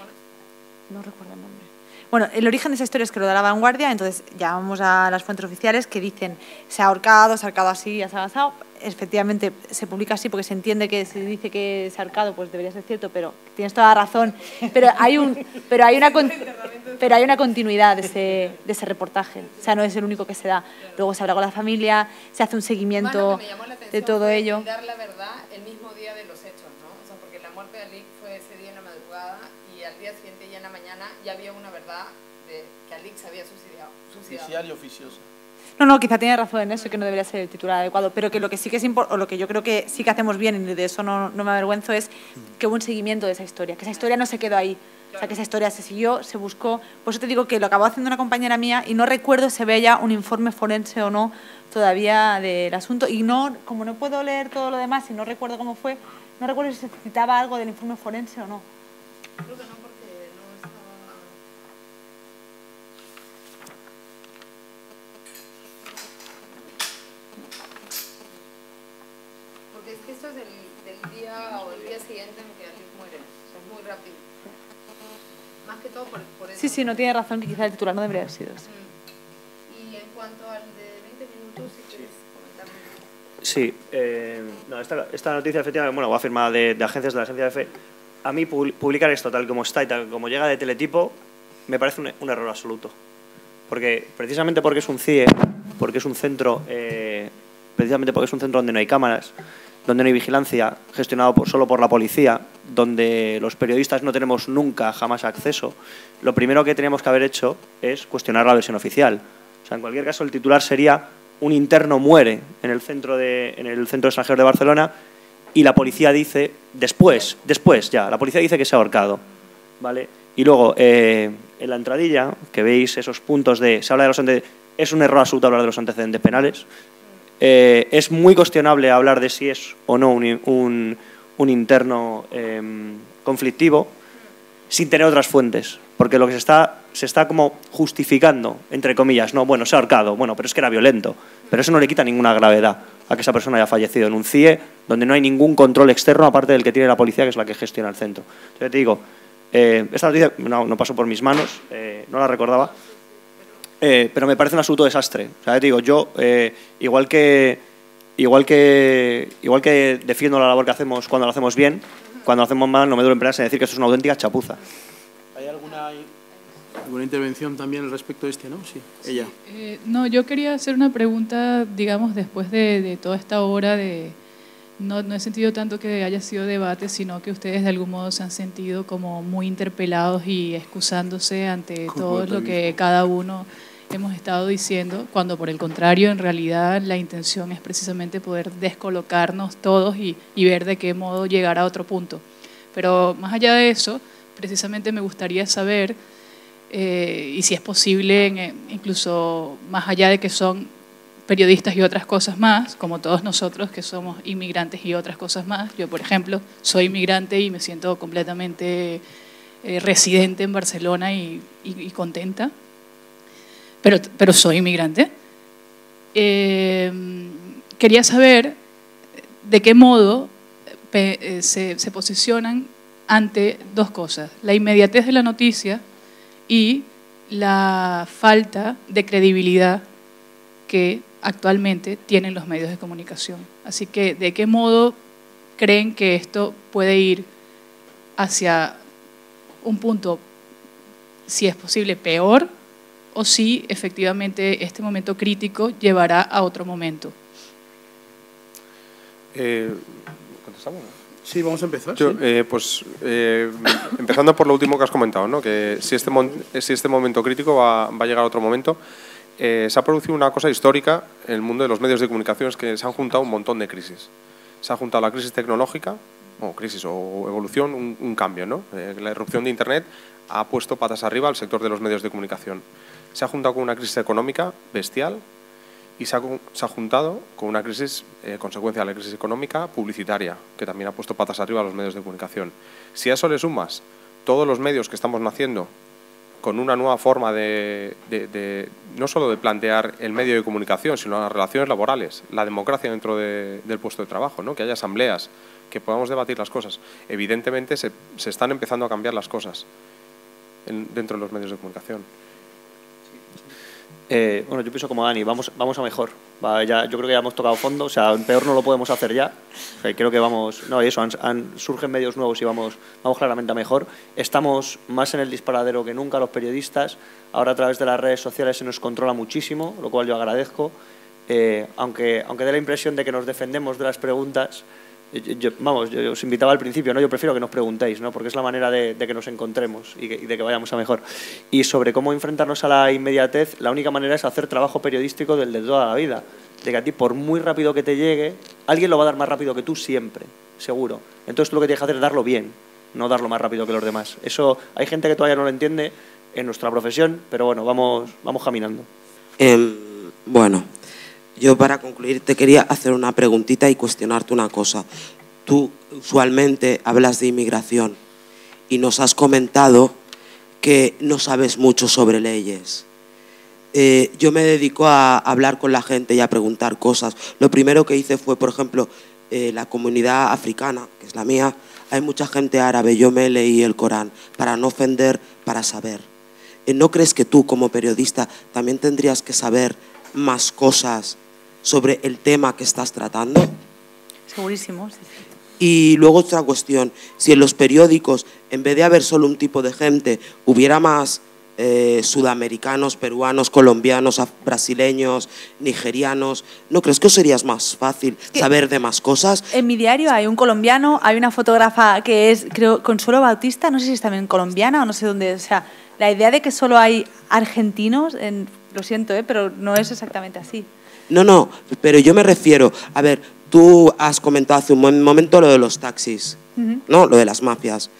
No recuerdo el nombre. Bueno, el origen de esa historia es que lo da La Vanguardia, entonces llamamos a las fuentes oficiales que dicen se ha ahorcado así, ya se ha avanzado. Efectivamente se publica así porque se entiende que se dice que se ha ahorcado, pues debería ser cierto, pero tienes toda la razón. Pero hay una continuidad de ese reportaje, o sea, no es el único que se da. Luego se habla con la familia, se hace un seguimiento de todo ello. Dar la verdad el mismo día de los hechos, ¿no? O sea, porque la muerte de Alik fue ese día en la madrugada y al día siguiente ya en la mañana ya había una verdad de que Alik se había suicidado. Oficial y oficiosa. No, quizá tiene razón en eso, que no debería ser el titular adecuado, pero que lo que sí que es importante, o lo que yo creo que sí que hacemos bien, y de eso no me avergüenzo, es que hubo un seguimiento de esa historia, que esa historia no se quedó ahí, o sea, que esa historia se siguió, se buscó. Por eso te digo que lo acabó haciendo una compañera mía y no recuerdo si había ya un informe forense o no todavía del asunto, y no, como no puedo leer todo lo demás y no recuerdo cómo fue, no recuerdo si se citaba algo del informe forense o no. Creo que no, porque no estaba... Porque es que esto es del día o el día siguiente en que Alik muere, o sea, es muy rápido. Más que todo por eso. Sí, no tiene razón, que quizá el titular no debería haber sido eso. Y en cuanto al de 20 minutos, si quieres comentarme. Sí, no, esta noticia efectivamente, bueno, va firmada de agencias de la agencia EFE. A mí publicar esto tal como está y tal como llega de Teletipo me parece un error absoluto. Porque precisamente porque es un CIE, porque es un centro, precisamente porque es un centro donde no hay cámaras, donde no hay vigilancia, gestionado solo por la policía, donde los periodistas no tenemos nunca, jamás acceso, lo primero que teníamos que haber hecho es cuestionar la versión oficial. O sea, en cualquier caso, el titular sería: un interno muere en el centro extranjero de Barcelona, y la policía dice, después ya, la policía dice que se ha ahorcado. ¿vale? Y luego, en la entradilla, que veis esos puntos de... Se habla de los antecedentes, es un error absoluto hablar de los antecedentes penales. Es muy cuestionable hablar de si es o no un interno conflictivo sin tener otras fuentes, porque lo que se está como justificando, entre comillas, no, bueno, se ha ahorcado, bueno, pero es que era violento, pero eso no le quita ninguna gravedad a que esa persona haya fallecido en un CIE donde no hay ningún control externo aparte del que tiene la policía, que es la que gestiona el centro. Entonces te digo, esta noticia no pasó por mis manos, no la recordaba, pero me parece un absoluto desastre. O sea, te digo, yo, igual que defiendo la labor que hacemos cuando lo hacemos bien, cuando lo hacemos mal no me duele en pelearse en decir que esto es una auténtica chapuza. ¿Hay alguna intervención también al respecto de este, no? Sí, ella. No, yo quería hacer una pregunta, digamos, después de toda esta hora de... No he sentido tanto que haya sido debate, sino que ustedes de algún modo se han sentido como muy interpelados y excusándose ante todo lo que cada uno hemos estado diciendo, cuando por el contrario, en realidad la intención es precisamente poder descolocarnos todos y ver de qué modo llegar a otro punto. Pero más allá de eso, precisamente me gustaría saber, y si es posible, incluso más allá de que son periodistas y otras cosas más, como todos nosotros que somos inmigrantes y otras cosas más. Yo, por ejemplo, soy inmigrante y me siento completamente residente en Barcelona y contenta, pero soy inmigrante. Quería saber de qué modo se posicionan ante dos cosas: la inmediatez de la noticia y la falta de credibilidad que actualmente tienen los medios de comunicación. Así que, ¿de qué modo creen que esto puede ir hacia un punto, si es posible, peor, o si efectivamente este momento crítico llevará a otro momento? ¿Contestamos? Sí, vamos a empezar. Yo, sí. Empezando por lo último que has comentado, ¿no? Que si este momento crítico va a llegar a otro momento. Se ha producido una cosa histórica en el mundo de los medios de comunicación, es que se han juntado un montón de crisis. Se ha juntado la crisis tecnológica, o crisis o evolución, un cambio, ¿no? La irrupción de Internet ha puesto patas arriba al sector de los medios de comunicación. Se ha juntado con una crisis económica bestial y se ha juntado con una crisis, consecuencia de la crisis económica, publicitaria, que también ha puesto patas arriba a los medios de comunicación. Si a eso le sumas todos los medios que estamos naciendo con una nueva forma no solo de plantear el medio de comunicación, sino las relaciones laborales, la democracia dentro del puesto de trabajo, ¿no? Que haya asambleas, que podamos debatir las cosas. Evidentemente se están empezando a cambiar las cosas dentro de los medios de comunicación. Bueno, yo pienso como Dani, vamos a mejor. Yo creo que ya hemos tocado fondo, o sea, peor no lo podemos hacer ya. O sea, creo que vamos, no, eso, surgen medios nuevos y vamos claramente a mejor. Estamos más en el disparadero que nunca los periodistas. Ahora a través de las redes sociales se nos controla muchísimo, lo cual yo agradezco. Aunque dé la impresión de que nos defendemos de las preguntas, yo os invitaba al principio, ¿no? Yo prefiero que nos preguntéis, ¿no? Porque es la manera de que nos encontremos y de que vayamos a mejor. Y sobre cómo enfrentarnos a la inmediatez, la única manera es hacer trabajo periodístico del de toda la vida. De que a ti, por muy rápido que te llegue, alguien lo va a dar más rápido que tú siempre, seguro. Entonces tú lo que tienes que hacer es darlo bien, no darlo más rápido que los demás. Eso hay gente que todavía no lo entiende en nuestra profesión, pero bueno, vamos caminando. Bueno, yo para concluir te quería hacer una preguntita y cuestionarte una cosa. Tú usualmente hablas de inmigración y nos has comentado que no sabes mucho sobre leyes. Yo me dedico a hablar con la gente y a preguntar cosas. Lo primero que hice fue, por ejemplo, la comunidad africana, que es la mía, hay mucha gente árabe, yo me leí el Corán, para no ofender, para saber. ¿No crees que tú como periodista también tendrías que saber más cosas sobre el tema que estás tratando? Segurísimo, sí. Y luego otra cuestión, si en los periódicos, en vez de haber solo un tipo de gente, hubiera más sudamericanos, peruanos, colombianos, brasileños, nigerianos, ¿no crees que os sería más fácil saber de más cosas? En mi diario hay un colombiano, hay una fotógrafa que es, creo, Consuelo Bautista, no sé si es también colombiana o no sé dónde, o sea, la idea de que solo hay argentinos, lo siento, pero no es exactamente así. No, pero yo me refiero, a ver, tú has comentado hace un momento lo de los taxis, ¿no? Lo de las mafias.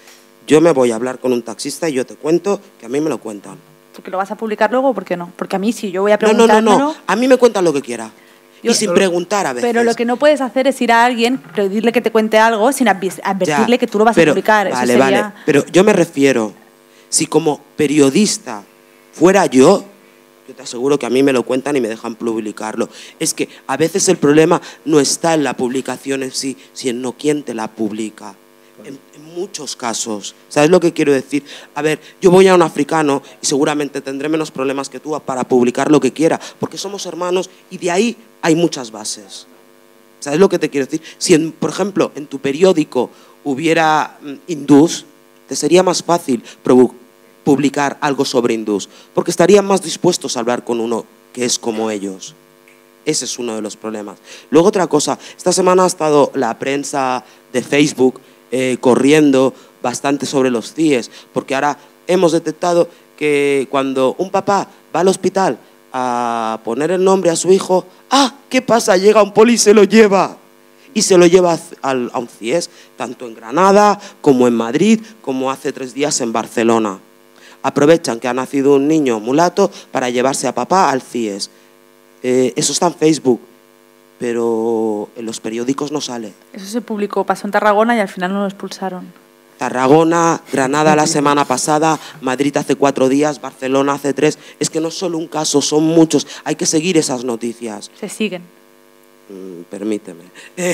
Yo me voy a hablar con un taxista y yo te cuento que a mí me lo cuentan. ¿Porque lo vas a publicar luego o por qué no? Porque a mí sí, yo voy a preguntar. No. A mí me cuentan lo que quiera. Y sin preguntar a veces. Pero lo que no puedes hacer es ir a alguien, pedirle que te cuente algo sin advertirle que tú lo vas a publicar. Vale, vale. Pero yo me refiero, si como periodista fuera yo te aseguro que a mí me lo cuentan y me dejan publicarlo. Es que a veces el problema no está en la publicación en sí, sino quién te la publica. En muchos casos. ¿Sabes lo que quiero decir? A ver, yo voy a un africano y seguramente tendré menos problemas que tú para publicar lo que quiera, porque somos hermanos y de ahí hay muchas bases. ¿Sabes lo que te quiero decir? Si, por ejemplo, en tu periódico hubiera hindús, te sería más fácil publicar algo sobre hindús, porque estarían más dispuestos a hablar con uno que es como ellos. Ese es uno de los problemas. Luego otra cosa, esta semana ha estado la prensa de Facebook corriendo bastante sobre los CIES, porque ahora hemos detectado que cuando un papá va al hospital a poner el nombre a su hijo, ¿qué pasa? Llega un poli y se lo lleva. Y se lo lleva a un CIES, tanto en Granada como en Madrid, como hace 3 días en Barcelona. Aprovechan que ha nacido un niño mulato para llevarse a papá al CIES. Eso está en Facebook, pero en los periódicos no sale. Eso se publicó, pasó en Tarragona y al final no lo expulsaron. Tarragona, Granada la semana pasada, Madrid hace 4 días, Barcelona hace 3. Es que no es solo un caso, son muchos. Hay que seguir esas noticias. Se siguen. Permíteme.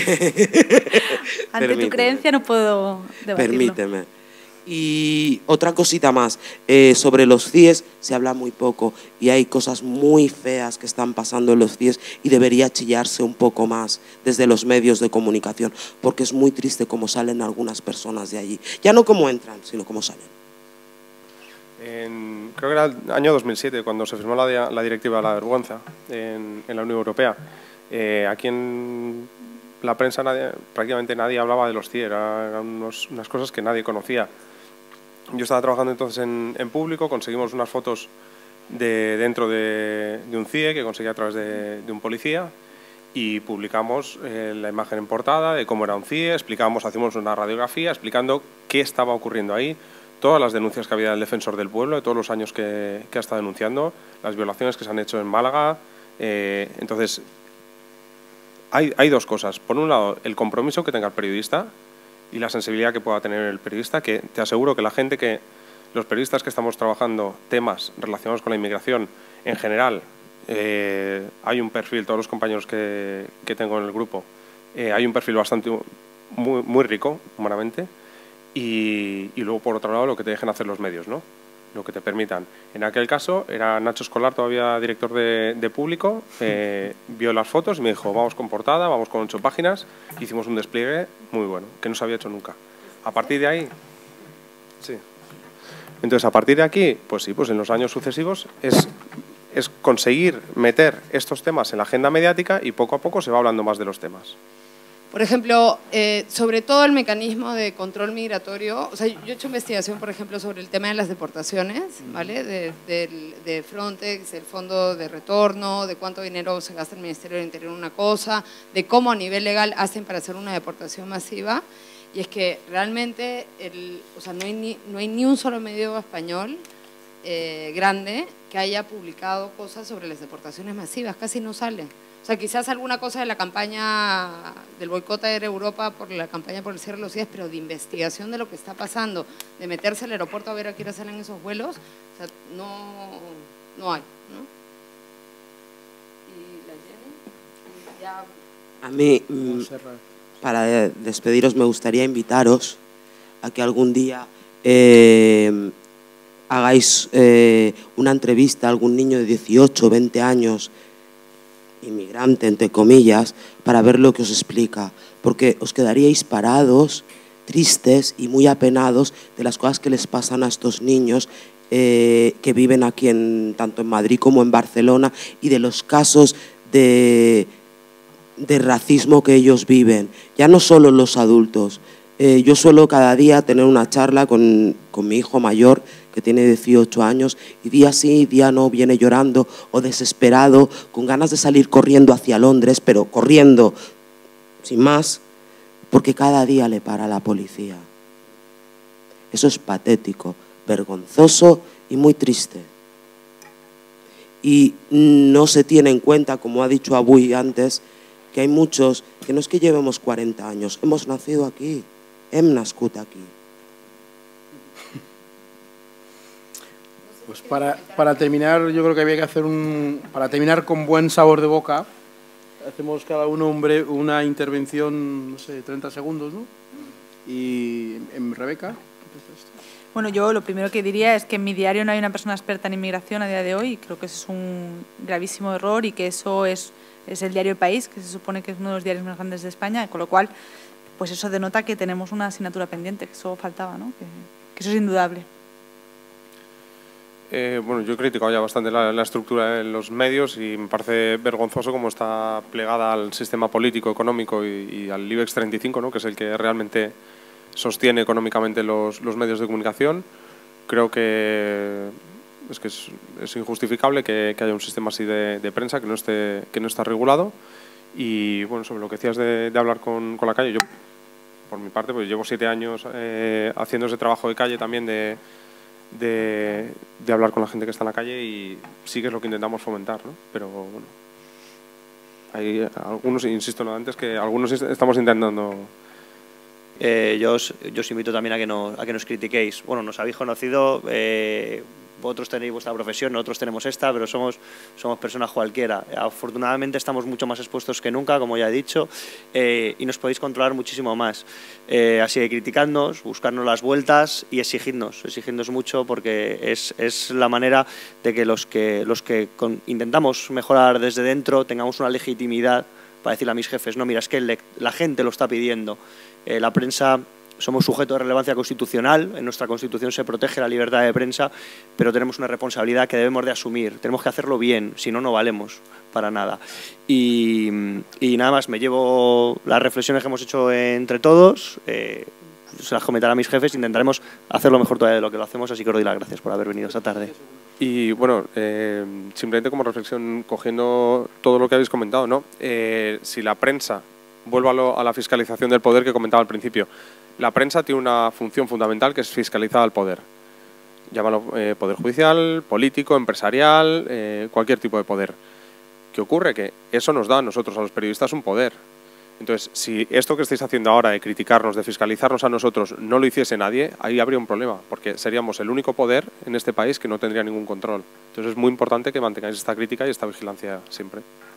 Ante tu creencia no puedo debatirlo. Permíteme. Y otra cosita más, sobre los CIES se habla muy poco y hay cosas muy feas que están pasando en los CIES y debería chillarse un poco más desde los medios de comunicación, porque es muy triste cómo salen algunas personas de allí. Ya no cómo entran, sino cómo salen. Creo que era el año 2007 cuando se firmó la directiva de la vergüenza en la Unión Europea. Aquí en la prensa prácticamente nadie hablaba de los CIE, eran unas cosas que nadie conocía. Yo estaba trabajando entonces en público, conseguimos unas fotos dentro de un CIE que conseguí a través de un policía y publicamos la imagen en portada de cómo era un CIE, hacíamos una radiografía explicando qué estaba ocurriendo ahí, todas las denuncias que había del defensor del pueblo, de todos los años que ha estado denunciando, las violaciones que se han hecho en Málaga. Entonces, hay 2 cosas. Por un lado, el compromiso que tenga el periodista y la sensibilidad que pueda tener el periodista, que te aseguro que los periodistas que estamos trabajando temas relacionados con la inmigración, en general, hay un perfil, todos los compañeros que tengo en el grupo, hay un perfil bastante muy rico, humanamente, y luego, por otro lado, lo que te dejen hacer los medios, ¿no? Lo que te permitan. En aquel caso, era Nacho Escolar, todavía director de público, vio las fotos y me dijo, vamos con portada, vamos con 8 páginas, hicimos un despliegue muy bueno, que no se había hecho nunca. A partir de ahí, sí. Entonces, a partir de aquí, pues sí, pues en los años sucesivos es conseguir meter estos temas en la agenda mediática y poco a poco se va hablando más de los temas. Por ejemplo, sobre todo el mecanismo de control migratorio, o sea, yo he hecho investigación, por ejemplo, sobre el tema de las deportaciones, ¿vale? De Frontex, el fondo de retorno, de cuánto dinero se gasta el Ministerio del Interior en una cosa, de cómo a nivel legal hacen para hacer una deportación masiva, y es que realmente o sea, no hay ni un solo medio español grande que haya publicado cosas sobre las deportaciones masivas, casi no sale. O sea, quizás alguna cosa de la campaña del boicot a Europa por la campaña por el cierre de los CIES, pero de investigación de lo que está pasando, de meterse al aeropuerto a ver a qué hora salen esos vuelos, o sea, no hay, ¿no? ¿Y la Jenny? Ya... A mí, para despediros, me gustaría invitaros a que algún día hagáis una entrevista a algún niño de 18 o 20 años, inmigrante, entre comillas, para ver lo que os explica, porque os quedaríais parados, tristes y muy apenados de las cosas que les pasan a estos niños que viven aquí tanto en Madrid como en Barcelona, y de los casos de racismo que ellos viven, ya no solo los adultos. Yo suelo cada día tener una charla con mi hijo mayor, que tiene 18 años, y día sí, día no, viene llorando o desesperado, con ganas de salir corriendo hacia Londres, pero corriendo, sin más, porque cada día le para la policía. Eso es patético, vergonzoso y muy triste. Y no se tiene en cuenta, como ha dicho Abuy antes, que hay muchos que no es que llevemos 40 años, hemos nacido aquí, hem nascut aquí. Pues para terminar, yo creo que había que hacer para terminar con buen sabor de boca, hacemos cada uno una intervención, no sé, 30 segundos, ¿no? Y Rebeca. Bueno, yo lo primero que diría es que en mi diario no hay una persona experta en inmigración a día de hoy, y creo que eso es un gravísimo error y que eso es el diario El País, que se supone que es uno de los diarios más grandes de España, con lo cual, pues eso denota que tenemos una asignatura pendiente, que eso faltaba, ¿no? Que eso es indudable. Bueno, yo he criticado ya bastante la estructura en los medios y me parece vergonzoso cómo está plegada al sistema político, económico y al IBEX 35, ¿no? Que es el que realmente sostiene económicamente los medios de comunicación. Creo que es injustificable que haya un sistema así de prensa que no está regulado. Y bueno, sobre lo que decías de hablar con la calle, yo por mi parte pues llevo 7 años haciendo ese trabajo de calle también de hablar con la gente que está en la calle, y sí que es lo que intentamos fomentar, ¿no? Pero bueno, hay algunos, insisto antes, que algunos estamos intentando. Yo os invito también a que nos critiquéis. Bueno, nos habéis conocido, vosotros tenéis vuestra profesión, nosotros tenemos esta, pero somos personas cualquiera. Afortunadamente estamos mucho más expuestos que nunca, como ya he dicho, y nos podéis controlar muchísimo más. Así que criticadnos, buscarnos las vueltas y exigidnos mucho, porque es la manera de que los que intentamos mejorar desde dentro tengamos una legitimidad para decirle a mis jefes, no, mira, es que la gente lo está pidiendo. La prensa, somos sujetos de relevancia constitucional, en nuestra Constitución se protege la libertad de prensa, pero tenemos una responsabilidad que debemos de asumir, tenemos que hacerlo bien, si no, no valemos para nada. Y nada más, me llevo las reflexiones que hemos hecho entre todos, se las comentaré a mis jefes, intentaremos hacerlo mejor todavía de lo que lo hacemos, así que os doy las gracias por haber venido esta tarde. Y bueno, simplemente como reflexión, cogiendo todo lo que habéis comentado, ¿no? Si la prensa, vuelvo a la fiscalización del poder que comentaba al principio, la prensa tiene una función fundamental que es fiscalizar al poder. Llámalo poder judicial, político, empresarial, cualquier tipo de poder. ¿Qué ocurre? Que eso nos da a nosotros, a los periodistas, un poder. Entonces, si esto que estáis haciendo ahora de criticarnos, de fiscalizarnos a nosotros, no lo hiciese nadie, ahí habría un problema, porque seríamos el único poder en este país que no tendría ningún control. Entonces es muy importante que mantengáis esta crítica y esta vigilancia siempre.